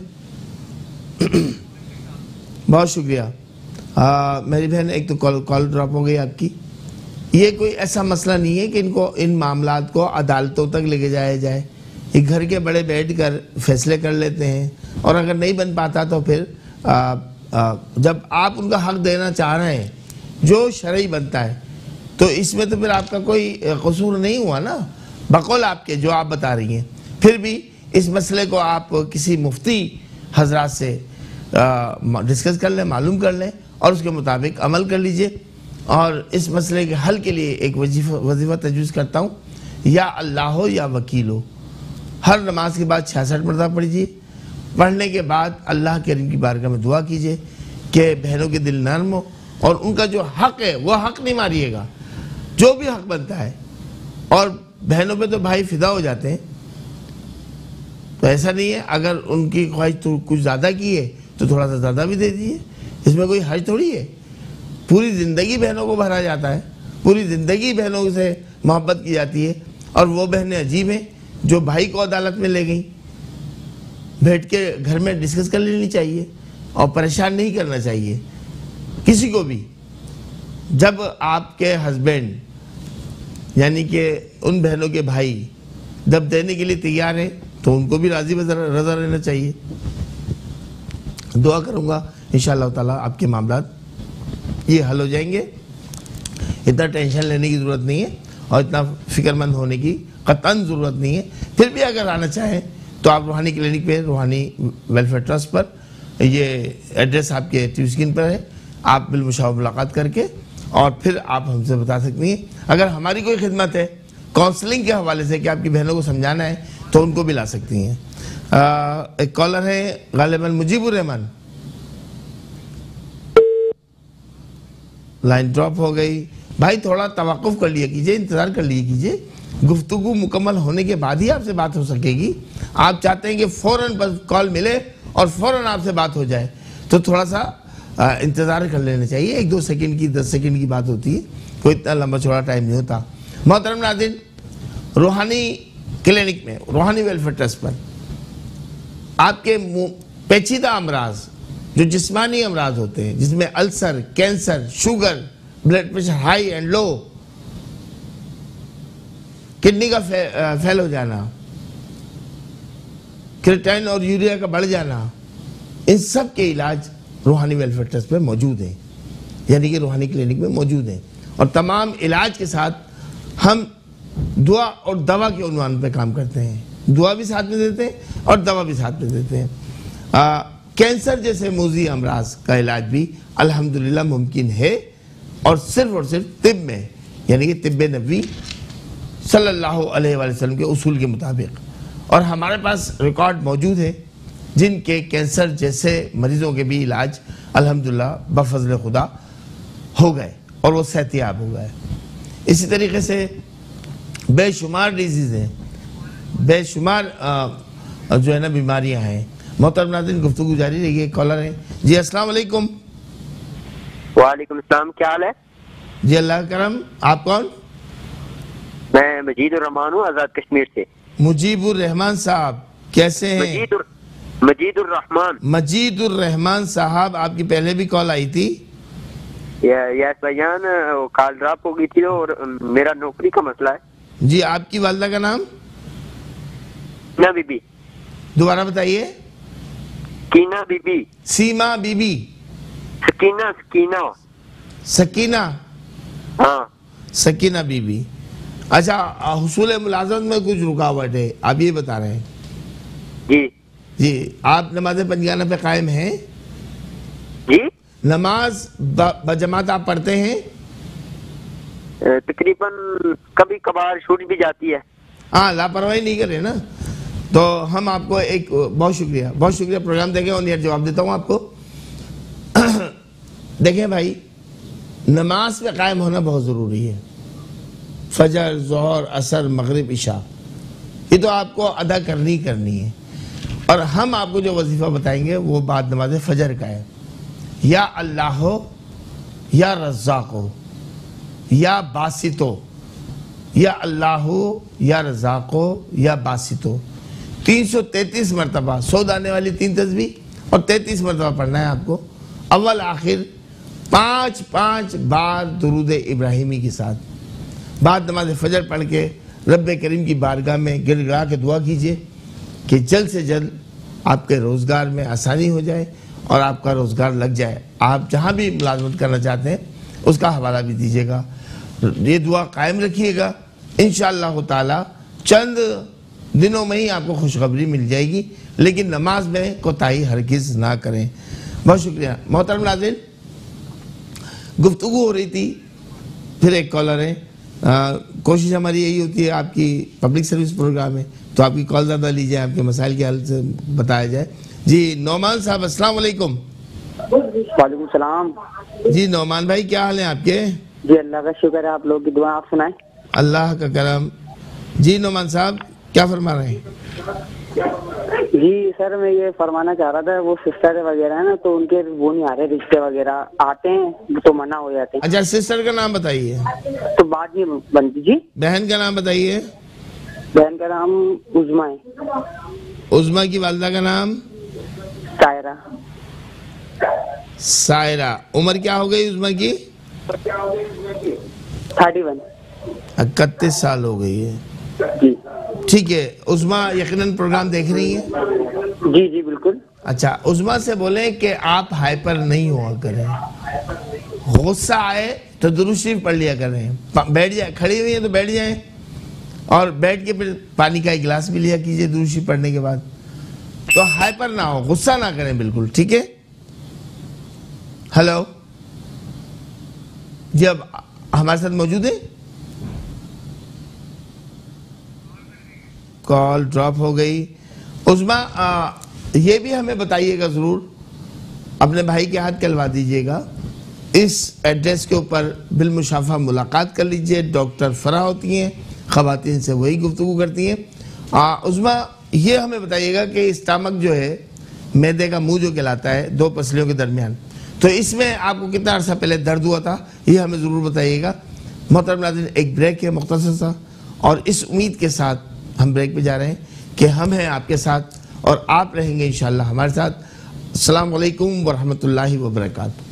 बहुत शुक्रिया। आ, मेरी बहन, एक तो कॉल कॉल ड्रॉप हो गई आपकी। ये कोई ऐसा मसला नहीं है कि इनको इन मामलात को अदालतों तक लेके जाया जाए, ये घर के बड़े बैठ कर फैसले कर लेते हैं और अगर नहीं बन पाता तो फिर आ, आ, जब आप उनका हक देना चाह रहे हैं जो शरई बनता है तो इसमें तो फिर आपका कोई कसूर नहीं हुआ ना, बकौल आपके जो आप बता रही हैं। फिर भी इस मसले को आप किसी मुफ्ती हजरात से डिस्कस कर लें, मालूम कर लें और उसके मुताबिक अमल कर लीजिए। और इस मसले के हल के लिए एक वजीफा वजीफा तजवीज़ करता हूँ, या अल्लाह हो या वकील हो, हर नमाज के बाद छियासठ मरतबा पढ़िए। पढ़ने के बाद अल्लाह के की बारगाह में दुआ कीजिए कि बहनों के दिल नर्म हो और उनका जो हक है वो हक नहीं मारिएगा, जो भी हक बनता है। और बहनों पे तो भाई फिदा हो जाते हैं, तो ऐसा नहीं है, अगर उनकी ख्वाहिश तो कुछ ज़्यादा की है तो थोड़ा सा ज़्यादा भी दे दीजिए, इसमें कोई हर्ज थोड़ी है। पूरी ज़िंदगी बहनों को भरा जाता है, पूरी ज़िंदगी बहनों से मोहब्बत की जाती है। और वो बहनें अजीब हैं जो भाई को अदालत में ले गई, बैठ के घर में डिस्कस कर लेनी चाहिए और परेशान नहीं करना चाहिए किसी को भी। जब आपके हस्बैंड यानी कि उन बहनों के भाई जब देने के लिए तैयार हैं तो उनको भी राज़ी रज़ा रहना चाहिए। दुआ करूँगा इंशाअल्लाह ताला आपके मामलात ये हल हो जाएंगे। इतना टेंशन लेने की ज़रूरत नहीं है और इतना फ़िक्रमंद होने की कतन ज़रूरत नहीं है। फिर भी अगर आना चाहें तो आप रूहानी क्लिनिक पे, रूहानी वेलफेयर ट्रस्ट पर, ये एड्रेस आपके टीवी स्क्रीन पर है, आप बिलमुशावरा मुलाकात करके और फिर आप हमसे बता सकती हैं। अगर हमारी कोई खिदमत है काउंसलिंग के हवाले से कि आपकी बहनों को समझाना है तो उनको भी ला सकती हैं। आ, एक कॉलर है गालिबन मुजीबुर रहमान, लाइन ड्रॉप हो गई। भाई थोड़ा तवक्कुफ कर लिया कीजिए, इंतज़ार कर लिया कीजिए, गुफ्तगू मुकम्मल होने के बाद ही आपसे बात हो सकेगी। आप चाहते हैं कि फ़ौरन बस कॉल मिले और फ़ौरन आपसे बात हो जाए, तो थोड़ा सा इंतज़ार कर लेना चाहिए। एक दो सेकंड की, दस सेकंड की बात होती है, कोई इतना लंबा चौड़ा टाइम नहीं होता। मोहतरम नाज़रीन, रूहानी क्लिनिक में, रूहानी वेलफेयर ट्रस्ट पर आपके पेचीदा अमराज, जो जिस्मानी अमराज होते हैं, जिसमें ulcer, cancer, sugar, blood pressure high and low, kidney का फे, फेल हो जाना, क्रिएटिनिन और यूरिया का बढ़ जाना, इन सब के इलाज रूहानी वेलफेयर ट्रस्ट में मौजूद हैं, यानी कि रूहानी क्लिनिक में मौजूद हैं। और तमाम इलाज के साथ हम दुआ और दवा के उन्वान पे काम करते हैं। दुआ भी साथ में देते हैं और दवा भी साथ में देते हैं। आ, कैंसर जैसे मूजी अमराज का इलाज भी अल्हम्दुलिल्लाह मुमकिन है, और सिर्फ और सिर्फ तिब में, यानी कि तिब्बे नबी सल्लल्लाहु अलैहि वसल्लम के उसूल के मुताबिक। और हमारे पास रिकॉर्ड मौजूद है जिनके कैंसर जैसे मरीजों के भी इलाज अल्हम्दुलिल्लाह बफज़ल खुदा हो गए और वो सेहतियाब हो गए। इसी तरीके से बेशुमार डिजीज़ हैं, बेशुमार जो है ना बीमारियां हैं। मोहतरम नाज़रीन, गुफ्तगू जारी रही है। कॉलर हैं जी, अस्सलाम वालेकुम। वालेकुम अस्सलाम, क्या हाल है जी? अल्लाह करम। आप कौन? मैं मजीदुर रहमान हूँ, आजाद कश्मीर से। मुजीबुर रहमान साहब कैसे हैं? मजीदुर मजीदुर रहमान मजीदुर रहमान साहब, आपकी पहले भी कॉल आई थी। यस भाईजान, कॉल ड्रॉप हो गई थी और मेरा नौकरी का मसला है जी। आपकी वालदा का नाम? कीना बीबी। दोबारा बताइए। कीना बीबी। सीमा बीबी। सकीना सकीना सकीना हाँ सकीना बीबी। अच्छा, हुसूल मुलाजमत में कुछ रुकावट है, आप ये बता रहे हैं? जी जी। आप नमाज पंजगाना पे कायम हैं? जी। नमाज बजमात आप पढ़ते हैं? तकरीबन कभी कभार छूट भी जाती है। हाँ, लापरवाही नहीं करें ना। तो हम आपको एक, बहुत शुक्रिया, बहुत शुक्रिया, प्रोग्राम देखें और यार जवाब देता हूँ आपको। देखें भाई, नमाज पे कायम होना बहुत ज़रूरी है। फजर, ज़ोहर, असर, मगरिब, इशा, ये तो आपको अदा करनी करनी है। और हम आपको जो वजीफ़ा बताएंगे वो बाद नमाज फजर का है। या अल्लाह हो, या रज़्ज़ाक़ हो, या बासितो, या अल्लाह हो, या रज़्ज़ाक़ हो, या बासितो, तीन सौ तैंतीस मरतबा, सौ दाने वाली तीन तस्बीह और तैंतीस मरतबा पढ़ना है आपको। अव्वल आखिर पाँच पाँच बार दुरूद इब्राहिमी के साथ बाद नमाज फजर पढ़ के रब्बे करीम की बारगाह में गिड़गिड़ा के दुआ कीजिए कि जल्द से जल्द आपके रोज़गार में आसानी हो जाए और आपका रोज़गार लग जाए। आप जहाँ भी मुलाजमत करना चाहते हैं उसका हवाला भी दीजिएगा। ये दुआ कायम रखिएगा, इंशाअल्लाह ताला चंद दिनों में ही आपको खुशखबरी मिल जाएगी। लेकिन नमाज में कोताही हरगिज़ ना करें। बहुत शुक्रिया। मोहतरम नाज़रीन, गुफ्तगू हो रही थी, फिर एक कॉलर है। आ, कोशिश हमारी यही होती है, आपकी पब्लिक सर्विस प्रोग्राम है तो आपकी कॉल ज़्यादा ली जाए, आपके मसाइल के हल से बताया जाए। जी नौमान साहब, अस्सलाम वालेकुम। वालेकुम सलाम। जी नौमान भाई, क्या हाल है आपके? जी अल्लाह का शुक्र है, आप लोग की दुआ, आप सुनाएं। अल्लाह का करम। जी नौमान साहब, क्या फरमा रहे हैं? जी सर, मैं ये फरमाना चाह रहा था, वो सिस्टर वगैरह है ना, तो उनके वो नहीं आ रहे, रिश्ते वगैरह आते हैं तो मना हो जाते हैं। अच्छा, सिस्टर का नाम बताइए। तो बात नहीं बनती। जी। बहन का नाम बताइए। बहन का नाम उज़मा है। उज़मा की वालिदा का नाम? सायरा। सायरा। उम्र क्या हो गई उज़मा की? Thirty one. इकतीस साल हो गई है। जी ठीक है। उज़मा यकीनन प्रोग्राम देख रही है? जी जी बिल्कुल। अच्छा, उज़मा से बोलें कि आप हाइपर नहीं हुआ करें, गुस्सा आए तो दुरूद शरीफ पढ़ लिया करें, बैठ जाए, खड़ी हुई है तो बैठ जाए और बैठ के फिर पानी का एक गिलास भी लिया कीजिए दुरूद शरीफ पढ़ने के बाद। तो हाइपर ना हो, गुस्सा ना करें बिल्कुल, ठीक है। हेलो जी, अब हमारे साथ मौजूद है। कॉल ड्रॉप हो गई। उस्मा, आ, ये भी हमें बताइएगा ज़रूर, अपने भाई के हाथ कहलवा दीजिएगा। इस एड्रेस के ऊपर बिलमुशाफा मुलाकात कर लीजिए। डॉक्टर फरा होती हैं, ख़वातीन से वही गुफ्तगू करती हैं। उस्मा, ये हमें बताइएगा कि स्टमक जो है, मैदे का मुंह जो कहलाता है दो पसलियों के दरमियान, तो इसमें आपको कितना अर्सा पहले दर्द हुआ था, ये हमें ज़रूर बताइएगा। मोहतरम नाज़रीन, एक ब्रेक है मुख्तसर सा, और इस उम्मीद के साथ हम ब्रेक पे जा रहे हैं कि हम हैं आपके साथ और आप रहेंगे इंशाअल्लाह हमारे साथ। अस्सलामु अलैकुम वरहमतुल्लाहि वबरकातुहू।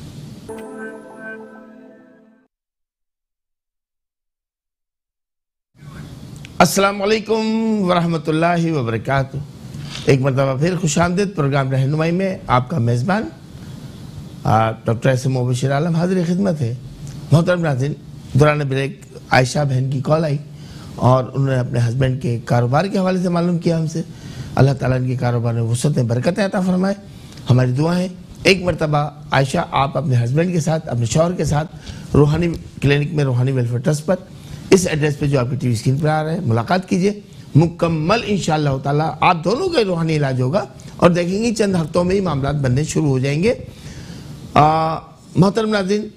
अस्सलामु अलैकुम वरहमतुल्लाहि वबरकातुहू। एक मरतबा फिर खुशामदीद प्रोग्राम रहनुमाई में आपका मेज़बान doctor S M Mubashir Alam हाजिर खिदमत है। मोहतरम नाज़रीन, दौरान ब्रेक आयशा बहन की कॉल आई और उन्होंने अपने हस्बैंड के कारोबार के हवाले से मालूम किया हमसे। अल्लाह ताला इनके कारोबार में वुसअतें बरकतें अता फरमाए, हमारी दुआ है। एक मरतबा आयशा, आप अपने हस्बैंड के साथ, अपने शौहर के साथ रूहानी क्लिनिक में, रूहानी वेलफेयर ट्रस्ट पर, इस एड्रेस पे जो आपकी टीवी स्क्रीन पर आ रहा है, मुलाकात कीजिए। मुकम्मल इंशाअल्लाह ताला आप दोनों का रूहानी इलाज होगा और देखेंगे चंद हफ्तों में ही मामला बनने शुरू हो जाएंगे। मोहतरम नाज़रीन,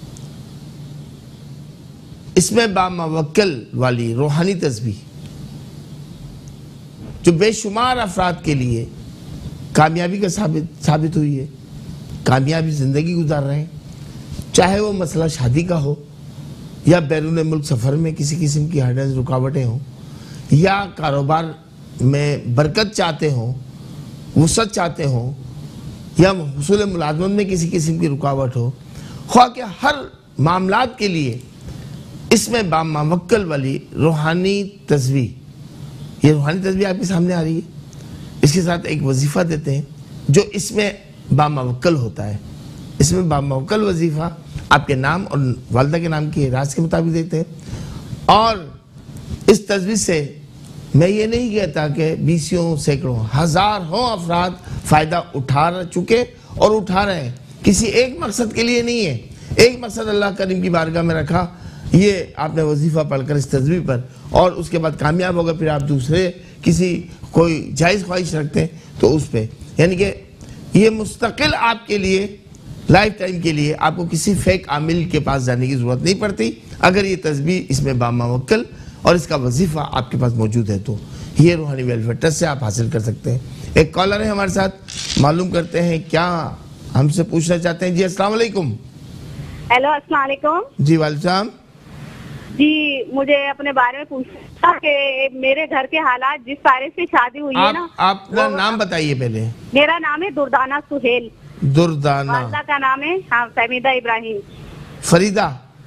इसमें बामवक्कल वाली रूहानी तस्बीह जो बेशुमार अफराद के लिए कामयाबी का साबित साबित हुई है, कामयाबी ज़िंदगी गुजार रहे हैं, चाहे वो मसला शादी का हो या बैरून मुल्क सफ़र में किसी किस्म की हर्डल्स रुकावटें हों, या कारोबार में बरकत चाहते हों, वुसअत चाहते हों, या हुसूल मुलाजमत में किसी किस्म की रुकावट हो, ख्वाह के हर मामलात के लिए इसमें बामवक्कल वाली रूहानी तस्बीह, ये रूहानी तस्बीह आपके सामने आ रही है। इसके साथ एक वजीफ़ा देते हैं जो इसमें बामवक्कल होता है। इसमें बामवक्कल वजीफ़ा आपके नाम और वालदा के नाम की राज के मुताबिक देते हैं। और इस तस्बीह से मैं ये नहीं कहता कि बीसियों सैकड़ों हज़ारों अफराद फ़ायदा उठा चुके और उठा रहे हैं, किसी एक मकसद के लिए नहीं है। एक मकसद अल्लाह करीम की बारगाह में रखा, ये आपने वजीफ़ा पढ़कर इस तस्बीह पर, और उसके बाद कामयाब होगा, फिर आप दूसरे किसी कोई जायज़ ख्वाहिश रखते हैं तो उस पर, यानी कि ये मुस्तकिल आपके लिए लाइफ टाइम के लिए आपको किसी फेक आमिल के पास जाने की ज़रूरत नहीं पड़ती। अगर ये तस्बीह इसमें बामवक्कल और इसका वजीफ़ा आपके पास मौजूद है तो ये रूहानी वेलफेयर ट्रस्ट से आप हासिल कर सकते हैं। एक कॉलर है हमारे साथ, मालूम करते हैं क्या हमसे पूछना चाहते हैं। जी अस्सलाम वालेकुम। हेलो, अस्सलाम वालेकुम। जी वालेकुम। जी, मुझे अपने बारे में पूछना था कि मेरे घर के हालात, जिस तारीख से शादी हुई आप, है ना, आप अपना नाम बताइए पहले। मेरा नाम है दुर्दाना सुहेल। दुर्दाना। वालदा का नाम है हाँ फहमीदा इब्राहिम। फरीदा।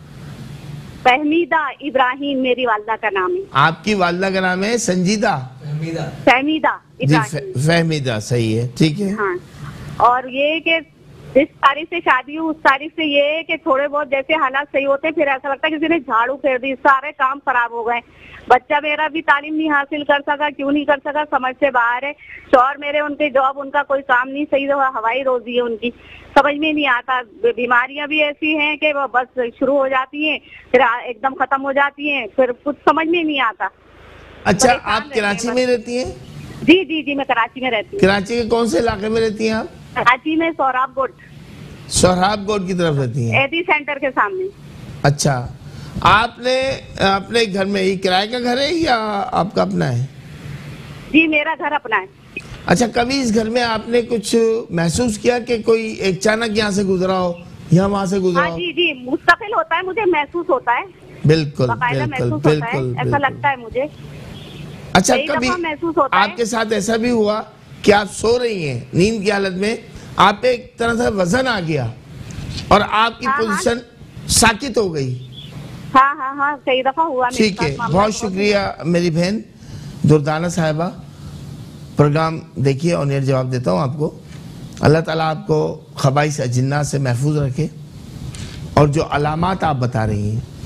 फहमीदा इब्राहिम मेरी वालदा का नाम है। आपकी वालदा का नाम है संजीदा। फहमीदा। फहमीदा इब्राहिम। फहमीदा, सही है, ठीक है। हाँ, और ये कि जिस तारीख से शादी हुई उस तारीख से ये है कि थोड़े बहुत जैसे हालात सही होते हैं, फिर ऐसा लगता है किसी ने झाड़ू फेर दी, सारे काम खराब हो गए। बच्चा मेरा भी तालीम नहीं हासिल कर सका, क्यों नहीं कर सका, समझ से बाहर है। शौहर मेरे, उनके जॉब, उनका कोई काम नहीं सही रहा, हवाई रोजी है उनकी, समझ में नहीं आता। बीमारियां भी ऐसी हैं कि वो बस शुरू हो जाती हैं, फिर एकदम खत्म हो जाती हैं, फिर कुछ समझ में नहीं आता। अच्छा, आप कराची में रहती हैं? जी जी जी, मैं कराची में रहती हूँ। कराची के कौन से इलाके में रहती हैं आप? कराची में सोहराब गोट। सोहराब गोट की तरफ रहती हैं? एटी सेंटर के सामने। अच्छा, आपने अपने घर में ही किराए का घर है या आपका अपना है? जी, मेरा घर अपना है। अच्छा, कभी इस घर में आपने कुछ महसूस किया कि कोई अचानक यहाँ से गुजरा हो या वहाँ से गुजरा हो? हाँ जी जी, मुस्तकिल होता है, मुझे महसूस होता है। बिल्कुल बिल्कुल बिल्कुल बिल्कुल, ऐसा लगता है मुझे। अच्छा, कभी आपके साथ ऐसा भी हुआ कि आप सो रही हैं नींद की हालत में, आप पे एक तरह से वजन आ गया और आपकी हाँ, पोजीशन हाँ। साकित हो गई? हाँ हाँ हाँ, कई दफा हुआ। ठीक है, बहुत शुक्रिया मेरी बहन दुर्दाना साहिबा। प्रोग्राम देखिए और नेर जवाब देता हूँ आपको। अल्लाह ताला आपको खबाइस अजिन्ना से महफूज रखे। और जो अलामात आप बता रही हैं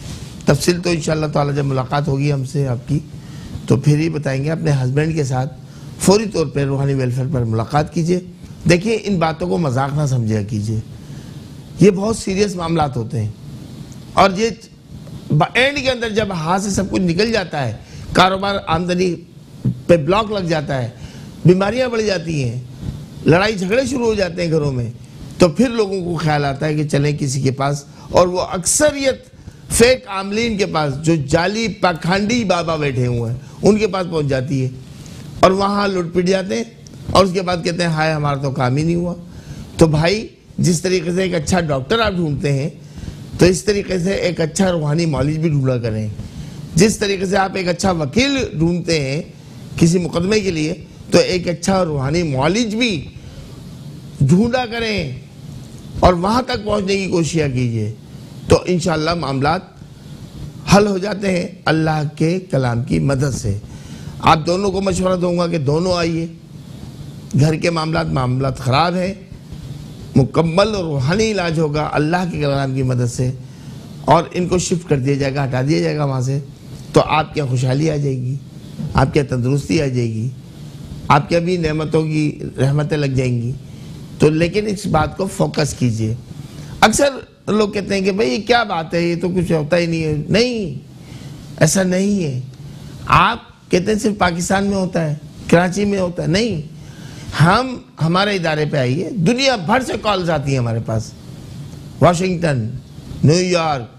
तफसील तो इंशाअल्लाह ताला जब मुलाकात होगी हमसे आपकी तो फिर ही बताएंगे। अपने हस्बैंड के साथ फौरी तौर पर रूहानी वेलफेयर पर मुलाकात कीजिए। देखिए, इन बातों को मजाक ना समझा कीजिए, ये बहुत सीरियस मामलात होते हैं और ये एंड के अंदर जब हाथ से सब कुछ निकल जाता है, कारोबार आमदनी पे ब्लॉक लग जाता है, बीमारियां बढ़ जाती हैं, लड़ाई झगड़े शुरू हो जाते हैं घरों में, तो फिर लोगों को ख्याल आता है कि चलें किसी के पास, और वो अक्सरियत फेक आमलीन के पास, जो जाली पाखंडी बाबा बैठे हुए हैं, उनके पास पहुंच जाती है और वहाँ लुट पिट जाते हैं और उसके बाद कहते हैं हाय हमारा तो काम ही नहीं हुआ। तो भाई, जिस तरीके से एक अच्छा डॉक्टर आप ढूंढते हैं तो इस तरीके से एक अच्छा रूहानी मौलिज भी ढूंढा करें। जिस तरीके से आप एक अच्छा वकील ढूंढते हैं किसी मुकदमे के लिए, तो एक अच्छा रूहानी मौलिज भी ढूंढा करें और वहाँ तक पहुँचने की कोशिश कीजिए, तो इंशाअल्लाह मामलात हल हो जाते हैं अल्लाह के कलाम की मदद से। आप दोनों को मशवरा दूंगा कि दोनों आइए। घर के मामलात मामलात ख़राब है, मुकम्मल और रूहानी इलाज होगा अल्लाह के कलाम की मदद से, और इनको शिफ्ट कर दिया जाएगा, हटा दिया जाएगा वहाँ से, तो आपके यहाँ खुशहाली आ जाएगी, आपके यहाँ तंदुरुस्ती आ जाएगी, आपके अभी नेमतों की रहमतें लग जाएंगी। तो लेकिन इस बात को फोकस कीजिए। अक्सर लोग कहते हैं कि भाई ये क्या बात है, ये तो कुछ होता ही नहीं है। नहीं, ऐसा नहीं है। आप कहते हैं सिर्फ पाकिस्तान में होता है, कराची में होता है, नहीं। हम हमारे इदारे पे आइए, दुनिया भर से कॉल्स आती हैं हमारे पास, Washington, New York,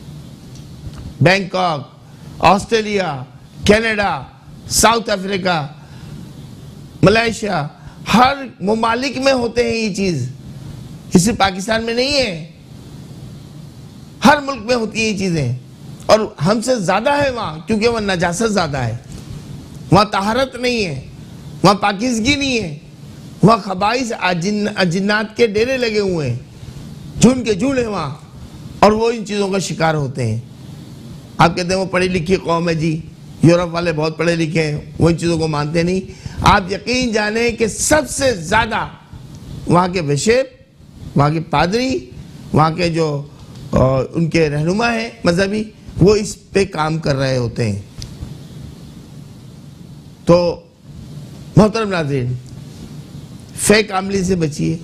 Bangkok, Australia, Canada, South Africa, Malaysia, हर मुमालिक में होते हैं ये चीज, इसी पाकिस्तान में नहीं है, हर मुल्क में होती है ये चीजें। और हमसे ज्यादा है वहां, क्योंकि वहां नजासत ज्यादा है, वहां तहारत नहीं है, वहां पाकिजगी नहीं है, वहां खबाइस अजिन अजिन्नात के डेरे लगे हुए हैं, झुंड के झुंड है वहां, और वो इन चीजों का शिकार होते हैं। आप कहते हैं वो पढ़ी लिखी कौम है जी, यूरोप वाले बहुत पढ़े लिखे हैं, वो इन चीजों को मानते नहीं। आप यकीन जाने कि सबसे ज्यादा वहाँ के बिशप, वहाँ के पादरी, वहाँ के जो आ, उनके रहनुमा हैं मजहबी, वो इस पे काम कर रहे होते हैं। तो मोहतरम नाज़रीन, फेक आमली से बचिए,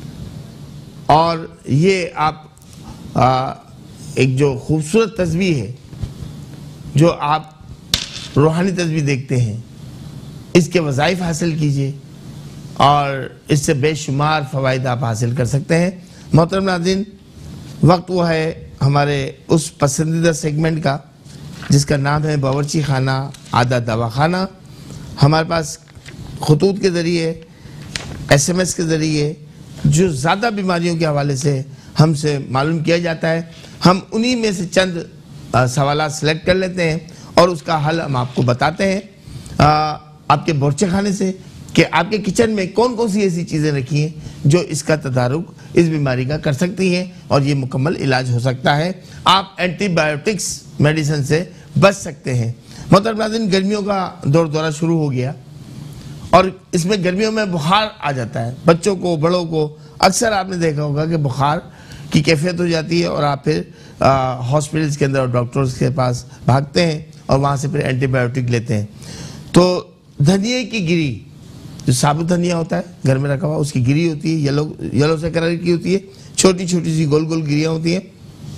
और ये आप आ, एक जो खूबसूरत तस्वीर है जो आप रूहानी तस्वीर देखते हैं, इसके वज़ाइफ हासिल कीजिए और इससे बेशुमार फ़वाइद आप हासिल कर सकते हैं। मोहतरम नाज़रीन, वक्त वो है हमारे उस पसंदीदा सेगमेंट का जिसका नाम है बावर्ची खाना आधा दवाखाना। हमारे पास खतूत के ज़रिए, एस एम एस के ज़रिए जो ज़्यादा बीमारियों के हवाले से हमसे मालूम किया जाता है, हम उन्हीं में से चंद सवाल सेलेक्ट कर लेते हैं और उसका हल हम आपको बताते हैं। आ, आपके बोरचे खाने से कि आपके किचन में कौन कौन सी ऐसी चीज़ें रखी हैं जो इसका तदारुक इस बीमारी का कर सकती हैं और ये मुकम्मल इलाज हो सकता है। आप एंटीबायोटिक्स मेडिसिन से बच सकते हैं। मोहतरम नाज़रीन, गर्मियों का दौर दौरा शुरू हो गया और इसमें गर्मियों में बुखार आ जाता है बच्चों को, बड़ों को। अक्सर आपने देखा होगा कि बुखार की कैफियत हो जाती है और आप फिर हॉस्पिटल्स के अंदर और डॉक्टर्स के पास भागते हैं और वहाँ से फिर एंटीबायोटिक लेते हैं। तो धनिया की गिरी, जो साबुत धनिया होता है घर में रखा हुआ, उसकी गिरी होती है, येलो येलो से कलर की होती है, छोटी छोटी सी गोल गोल गिरियाँ होती हैं।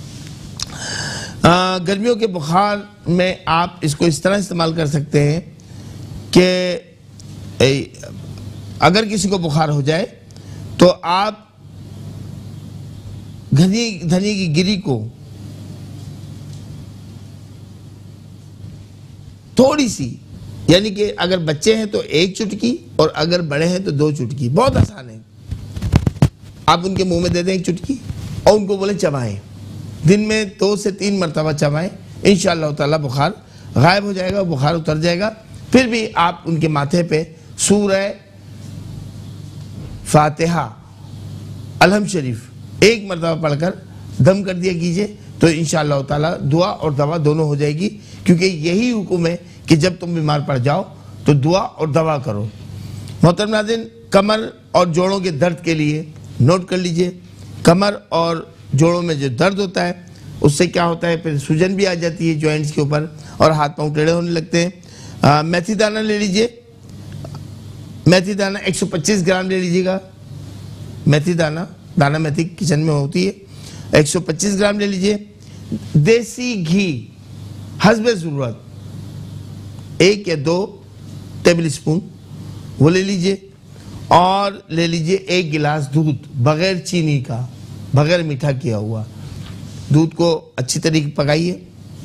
गर्मियों के बुखार में आप इसको इस तरह इस्तेमाल कर सकते हैं कि अगर किसी को बुखार हो जाए तो आप धनिया धनिया की गिरी को थोड़ी सी, यानी कि अगर बच्चे हैं तो एक चुटकी और अगर बड़े हैं तो दो चुटकी, बहुत आसान है। आप उनके मुंह में दे दें एक चुटकी और उनको बोले चबाएं, दिन में दो से तीन मरतबा चबाएं, इंशाअल्लाह ताला बुखार गायब हो जाएगा, बुखार उतर जाएगा। फिर भी आप उनके माथे पे सूरह फातिहा, अलहम शरीफ एक मरतबा पढ़कर दम कर दिया कीजिए, तो इंशाअल्लाह ताला दुआ और दवा दोनों हो जाएगी। क्योंकि यही हुक्म है कि जब तुम बीमार पड़ जाओ तो दुआ और दवा करो। मोहतरम नाज़रीन, कमर और जोड़ों के दर्द के लिए नोट कर लीजिए, कमर और जोड़ों में जो दर्द होता है उससे क्या होता है, फिर सूजन भी आ जाती है जॉइंट्स के ऊपर और हाथ पांव टेढ़े होने लगते हैं। आ, मेथी दाना ले लीजिए, मेथी दाना एक सौ पच्चीस ग्राम ले लीजिएगा। मेथी दाना, दाना मेथी किचन में होती है, एक सौ पच्चीस ग्राम ले लीजिए। देसी घी हस्बे ज़रूरत एक या दो टेबल स्पून वो ले लीजिए। और ले लीजिए एक गिलास दूध, बगैर चीनी का, बगैर मीठा किया हुआ। दूध को अच्छी तरीके पकाइए।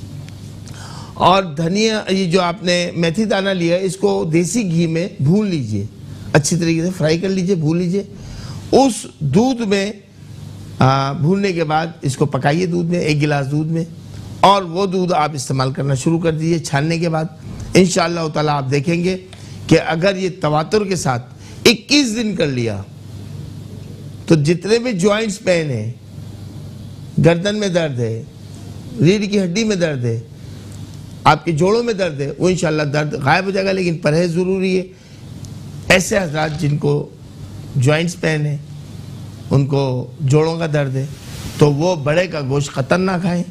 और धनिया, ये जो आपने मेथी दाना लिया है, इसको देसी घी में भून लीजिए, अच्छी तरीके से फ्राई कर लीजिए, भून लीजिए। उस दूध में आ, भूनने के बाद इसको पकाइए दूध में, एक गिलास दूध में, और वो दूध आप इस्तेमाल करना शुरू कर दीजिए छानने के बाद। इंशाअल्लाह ताला आप देखेंगे कि अगर ये तवातुर के साथ इक्कीस दिन कर लिया तो जितने भी जॉइंट्स पेन है, गर्दन में दर्द है, रीढ़ की हड्डी में दर्द है, आपके जोड़ों में दर्द है, वो इंशाअल्लाह दर्द गायब हो जाएगा। लेकिन परहेज ज़रूरी है। ऐसे हज़रात जिनको जॉइंट्स पेन है, उनको जोड़ों का दर्द है, तो वो बड़े का गोश्त क़तन ना खाएं,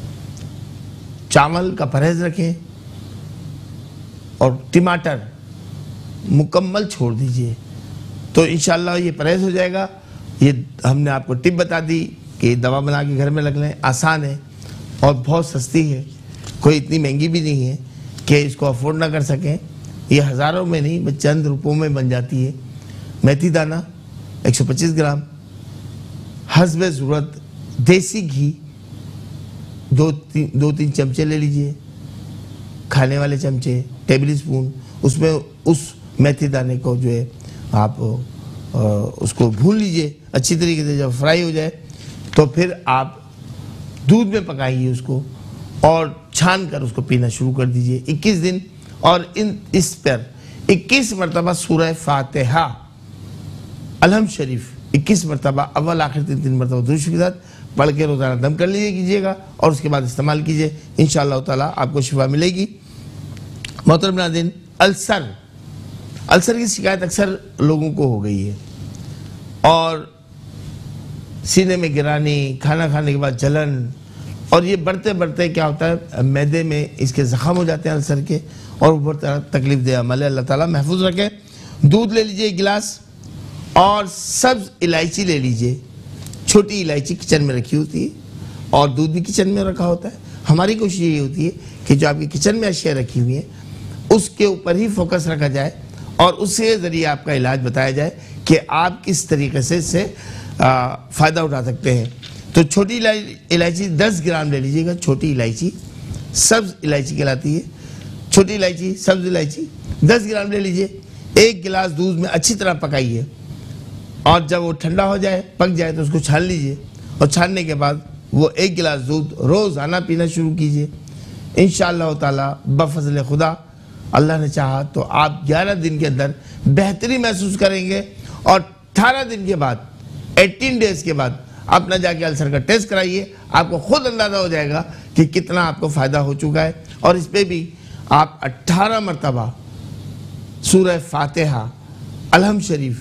चावल का परहेज रखें और टमाटर मुकम्मल छोड़ दीजिए, तो इंशाअल्लाह ये परहेज हो जाएगा। ये हमने आपको टिप बता दी कि दवा बना के घर में रख लें, आसान है और बहुत सस्ती है, कोई इतनी महंगी भी नहीं है कि इसको अफोर्ड ना कर सकें। ये हज़ारों में नहीं, बस चंद रुपयों में बन जाती है। मेथी दाना एक सौ पच्चीस ग्राम, हस्बे ज़रूरत देसी घी दो तीन दो तीन चमचे ले लीजिए, खाने वाले चमचे, टेबल स्पून। उसमें उस मेथी दाने को जो है आप आ, उसको भून लीजिए अच्छी तरीके से। जब फ्राई हो जाए तो फिर आप दूध में पकाइए उसको और छान कर उसको पीना शुरू कर दीजिए इक्कीस दिन। और इन इस पर इक्कीस मरतबा सूरह फातिहा, अलहम शरीफ इक्कीस मरतबा, अव्वल आखिर तीन तीन मरतबा दुरूद के साथ पढ़ के रोज़ाना दम कर लीजिए कीजिएगा और उसके बाद इस्तेमाल कीजिए। इंशाअल्लाह ताला आपको शिफा मिलेगी। मोहतरम नाज़रीन, अल्सर अल्सर की शिकायत अक्सर लोगों को हो गई है और सीने में गिरानी, खाना खाने के बाद जलन, और ये बढ़ते बढ़ते क्या होता है, मैदे में इसके ज़ख़म हो जाते हैं अल्सर के, और बहुत तकलीफ दे अमल है। अल्लाह ताला महफूज रखे। दूध ले लीजिए एक गिलास और सब्ज़ इलायची ले लीजिए। छोटी इलायची किचन में रखी होती है और दूध भी किचन में रखा होता है। हमारी कोशिश ये होती है कि जो आपकी किचन में अशिया रखी हुई है उसके ऊपर ही फोकस रखा जाए और उसके ज़रिए आपका इलाज बताया जाए कि आप किस तरीके से इससे फ़ायदा उठा सकते हैं। तो छोटी इलायची दस ग्राम ले लीजिएगा। छोटी इलायची सब्ज़ इलायची कहलाती है। छोटी इलायची, सब्ज़ इलायची दस ग्राम ले लीजिए। एक गिलास दूध में अच्छी तरह पकाइए और जब वो ठंडा हो जाए, पक जाए, तो उसको छान लीजिए और छानने के बाद वो एक गिलास दूध रोज़ाना पीना शुरू कीजिए। इंशाअल्लाह ताला बफज़ल खुदा, अल्लाह ने चाहा तो आप ग्यारह दिन के अंदर बेहतरी महसूस करेंगे और अठारह दिन के बाद, अठारह डेज़ के बाद अपना जाके अल्सर का टेस्ट कराइए। आपको खुद अंदाज़ा हो जाएगा कि कितना आपको फ़ायदा हो चुका है। और इस पर भी आप अट्ठारह मरतबा सूरह फातिहा, अलहम शरीफ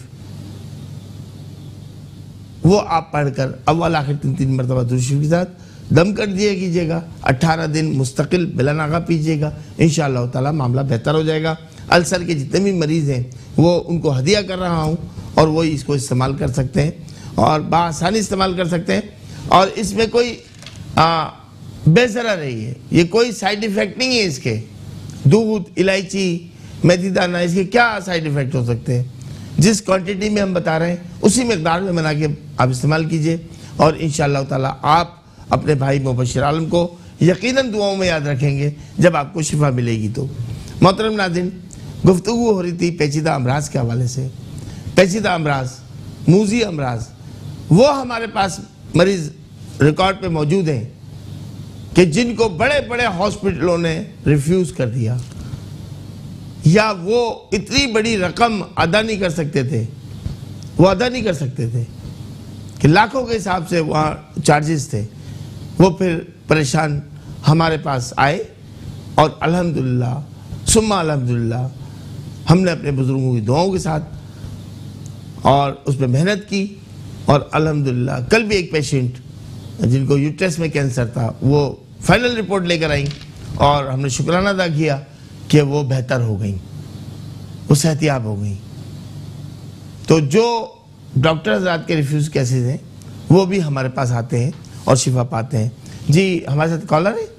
वो आप पढ़कर अव्वल आखिर तीन तीन मरतबा दुरूद के साथ दम कर दिया कीजिएगा। अट्ठारह दिन मुस्तकिल बिला नागा पीजिएगा। इंशाअल्लाह ताला मामला बेहतर हो जाएगा। अल्सर के जितने भी मरीज़ हैं वो उनको हदिया कर रहा हूँ और वो इसको इस्तेमाल कर सकते हैं और बआसानी इस्तेमाल कर सकते हैं। और इसमें कोई बेज़रर है, ये ये कोई साइड इफ़ेक्ट नहीं है इसके। दूध, इलायची, मेथी दाना, इसके क्या साइड इफ़ेक्ट हो सकते हैं? जिस क्वांटिटी में हम बता रहे हैं उसी मकदार में बना के आप इस्तेमाल कीजिए और इंशाअल्लाह ताला आप अपने भाई मुबश्शिर आलम को यकीनन दुआओं में याद रखेंगे जब आपको शिफा मिलेगी। तो मोहतरम नाज़रीन, गुफ्तगू हो रही थी पेचीदा अमराज के हवाले से। पेचीदा अमराज, मूजी अमराज, वो हमारे पास मरीज़ रिकॉर्ड पे मौजूद हैं कि जिनको बड़े बड़े हॉस्पिटलों ने रिफ्यूज़ कर दिया या वो इतनी बड़ी रकम अदा नहीं कर सकते थे, वो अदा नहीं कर सकते थे कि लाखों के हिसाब से वहाँ चार्जेस थे। वो फिर परेशान हमारे पास आए और अल्हम्दुलिल्लाह सुम्मा अल्हम्दुलिल्लाह हमने अपने बुज़ुर्गों की दुआओं के साथ और उस पर मेहनत की और अल्हम्दुलिल्लाह कल भी एक पेशेंट जिनको यूट्रस में कैंसर था, वो फाइनल रिपोर्ट लेकर आई और हमने शुक्राना अदा किया कि वो बेहतर हो गई, वो सेहतियाब हो गई। तो जो डॉक्टर हजरात के रिफ्यूज़ केसेस हैं वो भी हमारे पास आते हैं और शिफा पाते हैं। जी हमारे साथ कॉलर है,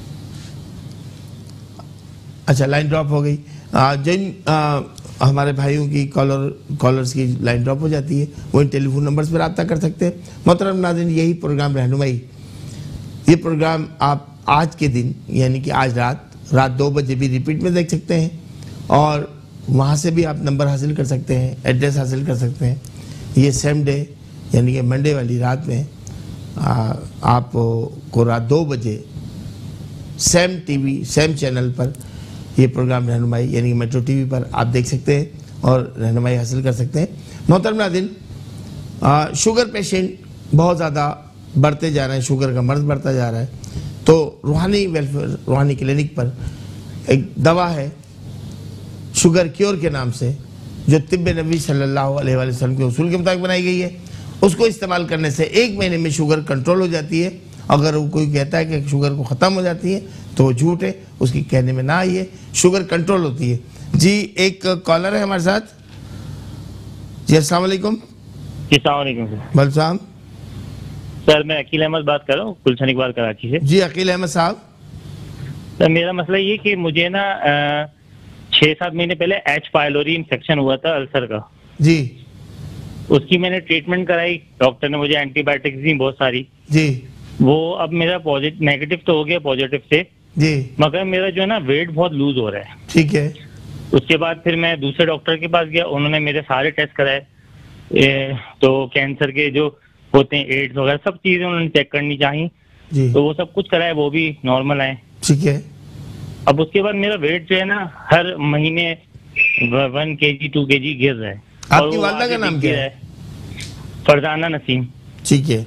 अच्छा लाइन ड्रॉप हो गई। आ, जिन आ, हमारे भाइयों की कॉलर कॉलर्स की लाइन ड्रॉप हो जाती है, वो इन टेलीफोन नंबर्स पर रब्ता कर सकते हैं। मोहतरम नाज़रीन, यही प्रोग्राम रहनुमाई, ये प्रोग्राम आप आज के दिन यानी कि आज रात रात दो बजे भी रिपीट में देख सकते हैं और वहाँ से भी आप नंबर हासिल कर सकते हैं, एड्रेस हासिल कर सकते हैं। ये सेम डे यानी कि मंडे वाली रात में आ, आप को रात दो बजे सेम टीवी सेम चैनल पर ये प्रोग्राम रहनुमाई यानी कि मेट्रो टीवी पर आप देख सकते हैं और रहनुमाई हासिल कर सकते हैं। मोहतरम नाज़रीन, शुगर पेशेंट बहुत ज़्यादा बढ़ते जा रहे हैं, शुगर का मर्ज बढ़ता जा रहा है, तो रूहानी वेलफेयर रूहानी क्लिनिक पर एक दवा है शुगर क्योर के नाम से, जो तिब्ब नबी सल्लल्लाहु अलैहि वसल्लम के उसूल के मुताबिक बनाई गई है। उसको इस्तेमाल करने से एक महीने में शुगर कंट्रोल हो जाती है। अगर वो कोई कहता है कि शुगर को ख़त्म हो जाती है तो वो झूठ है, उसकी कहने में ना आइए, शुगर कंट्रोल होती है। जी एक कॉलर है हमारे साथ। जी अस्सलाम वालेकुम। जी अस्सलाम वालेकुम सर। बलसाम सर, मैं अकील अहमद बात कर रहा हूँ, गुलशन इकबाल कराची से। जी अकील अहमद साहब। सर मेरा मसला ये कि मुझे ना छः सात महीने पहले एच पायलोरी इन्फेक्शन हुआ था अल्सर का। जी उसकी मैंने ट्रीटमेंट कराई, डॉक्टर ने मुझे एंटीबायोटिक्स दी बहुत सारी। जी वो अब मेरा पॉजिटिव नेगेटिव तो हो गया पॉजिटिव से जी, मगर मेरा जो है ना वेट बहुत लूज हो रहा है। ठीक है। उसके बाद फिर मैं दूसरे डॉक्टर के पास गया, उन्होंने मेरे सारे टेस्ट कराए, तो कैंसर के जो होते हैं एड्स वगैरह सब चीजें उन्होंने चेक करनी चाहिए जी, तो वो सब कुछ कराए, वो भी नॉर्मल आए। ठीक है। अब उसके बाद मेरा वेट जो है ना हर महीने वन के जी टू के जी गिर रहा है। आपकी वालदा का नाम क्या है? फरजाना नसीम। ठीक है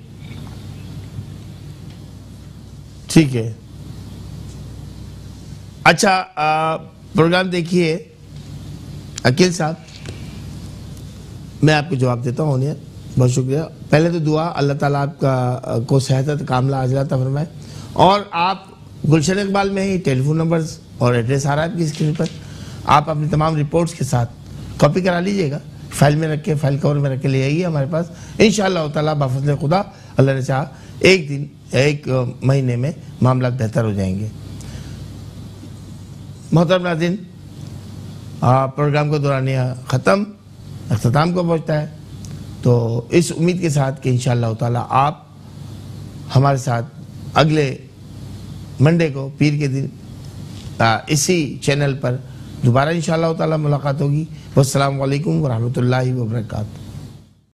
ठीक है। अच्छा आ, प्रोग्राम देखिए अकील साहब, मैं आपको जवाब देता हूँ। बहुत शुक्रिया। पहले तो दुआ अल्लाह ताला आपका को सेहत कामला आजलाता फरमाए, और आप गुलशन इकबाल में ही टेलीफोन नंबर्स और एड्रेस आ रहा है आपकी स्क्रीन पर, आप अपनी तमाम रिपोर्ट्स के साथ कॉपी करा लीजिएगा, फाइल में रख के फाइल कवर में रख के ले आइए हमारे पास। इंशाअल्लाह ताला बाफज़ल खुदा अल्लाह ने चाहा एक दिन एक महीने में मामला बेहतर हो जाएंगे। मोहतरम नाज़रीन, प्रोग्राम का दौरानिया ख़त्म अख्ताम को पहुँचता है, तो इस उम्मीद के साथ कि इंशाअल्लाह ताला आप हमारे साथ अगले मंडे को पीर के दिन आ, इसी चैनल पर दोबारा इंशाअल्लाह ताला मुलाकात होगी। वस्सलामु अलैकुम व रहमतुल्लाहि व बरकातहू।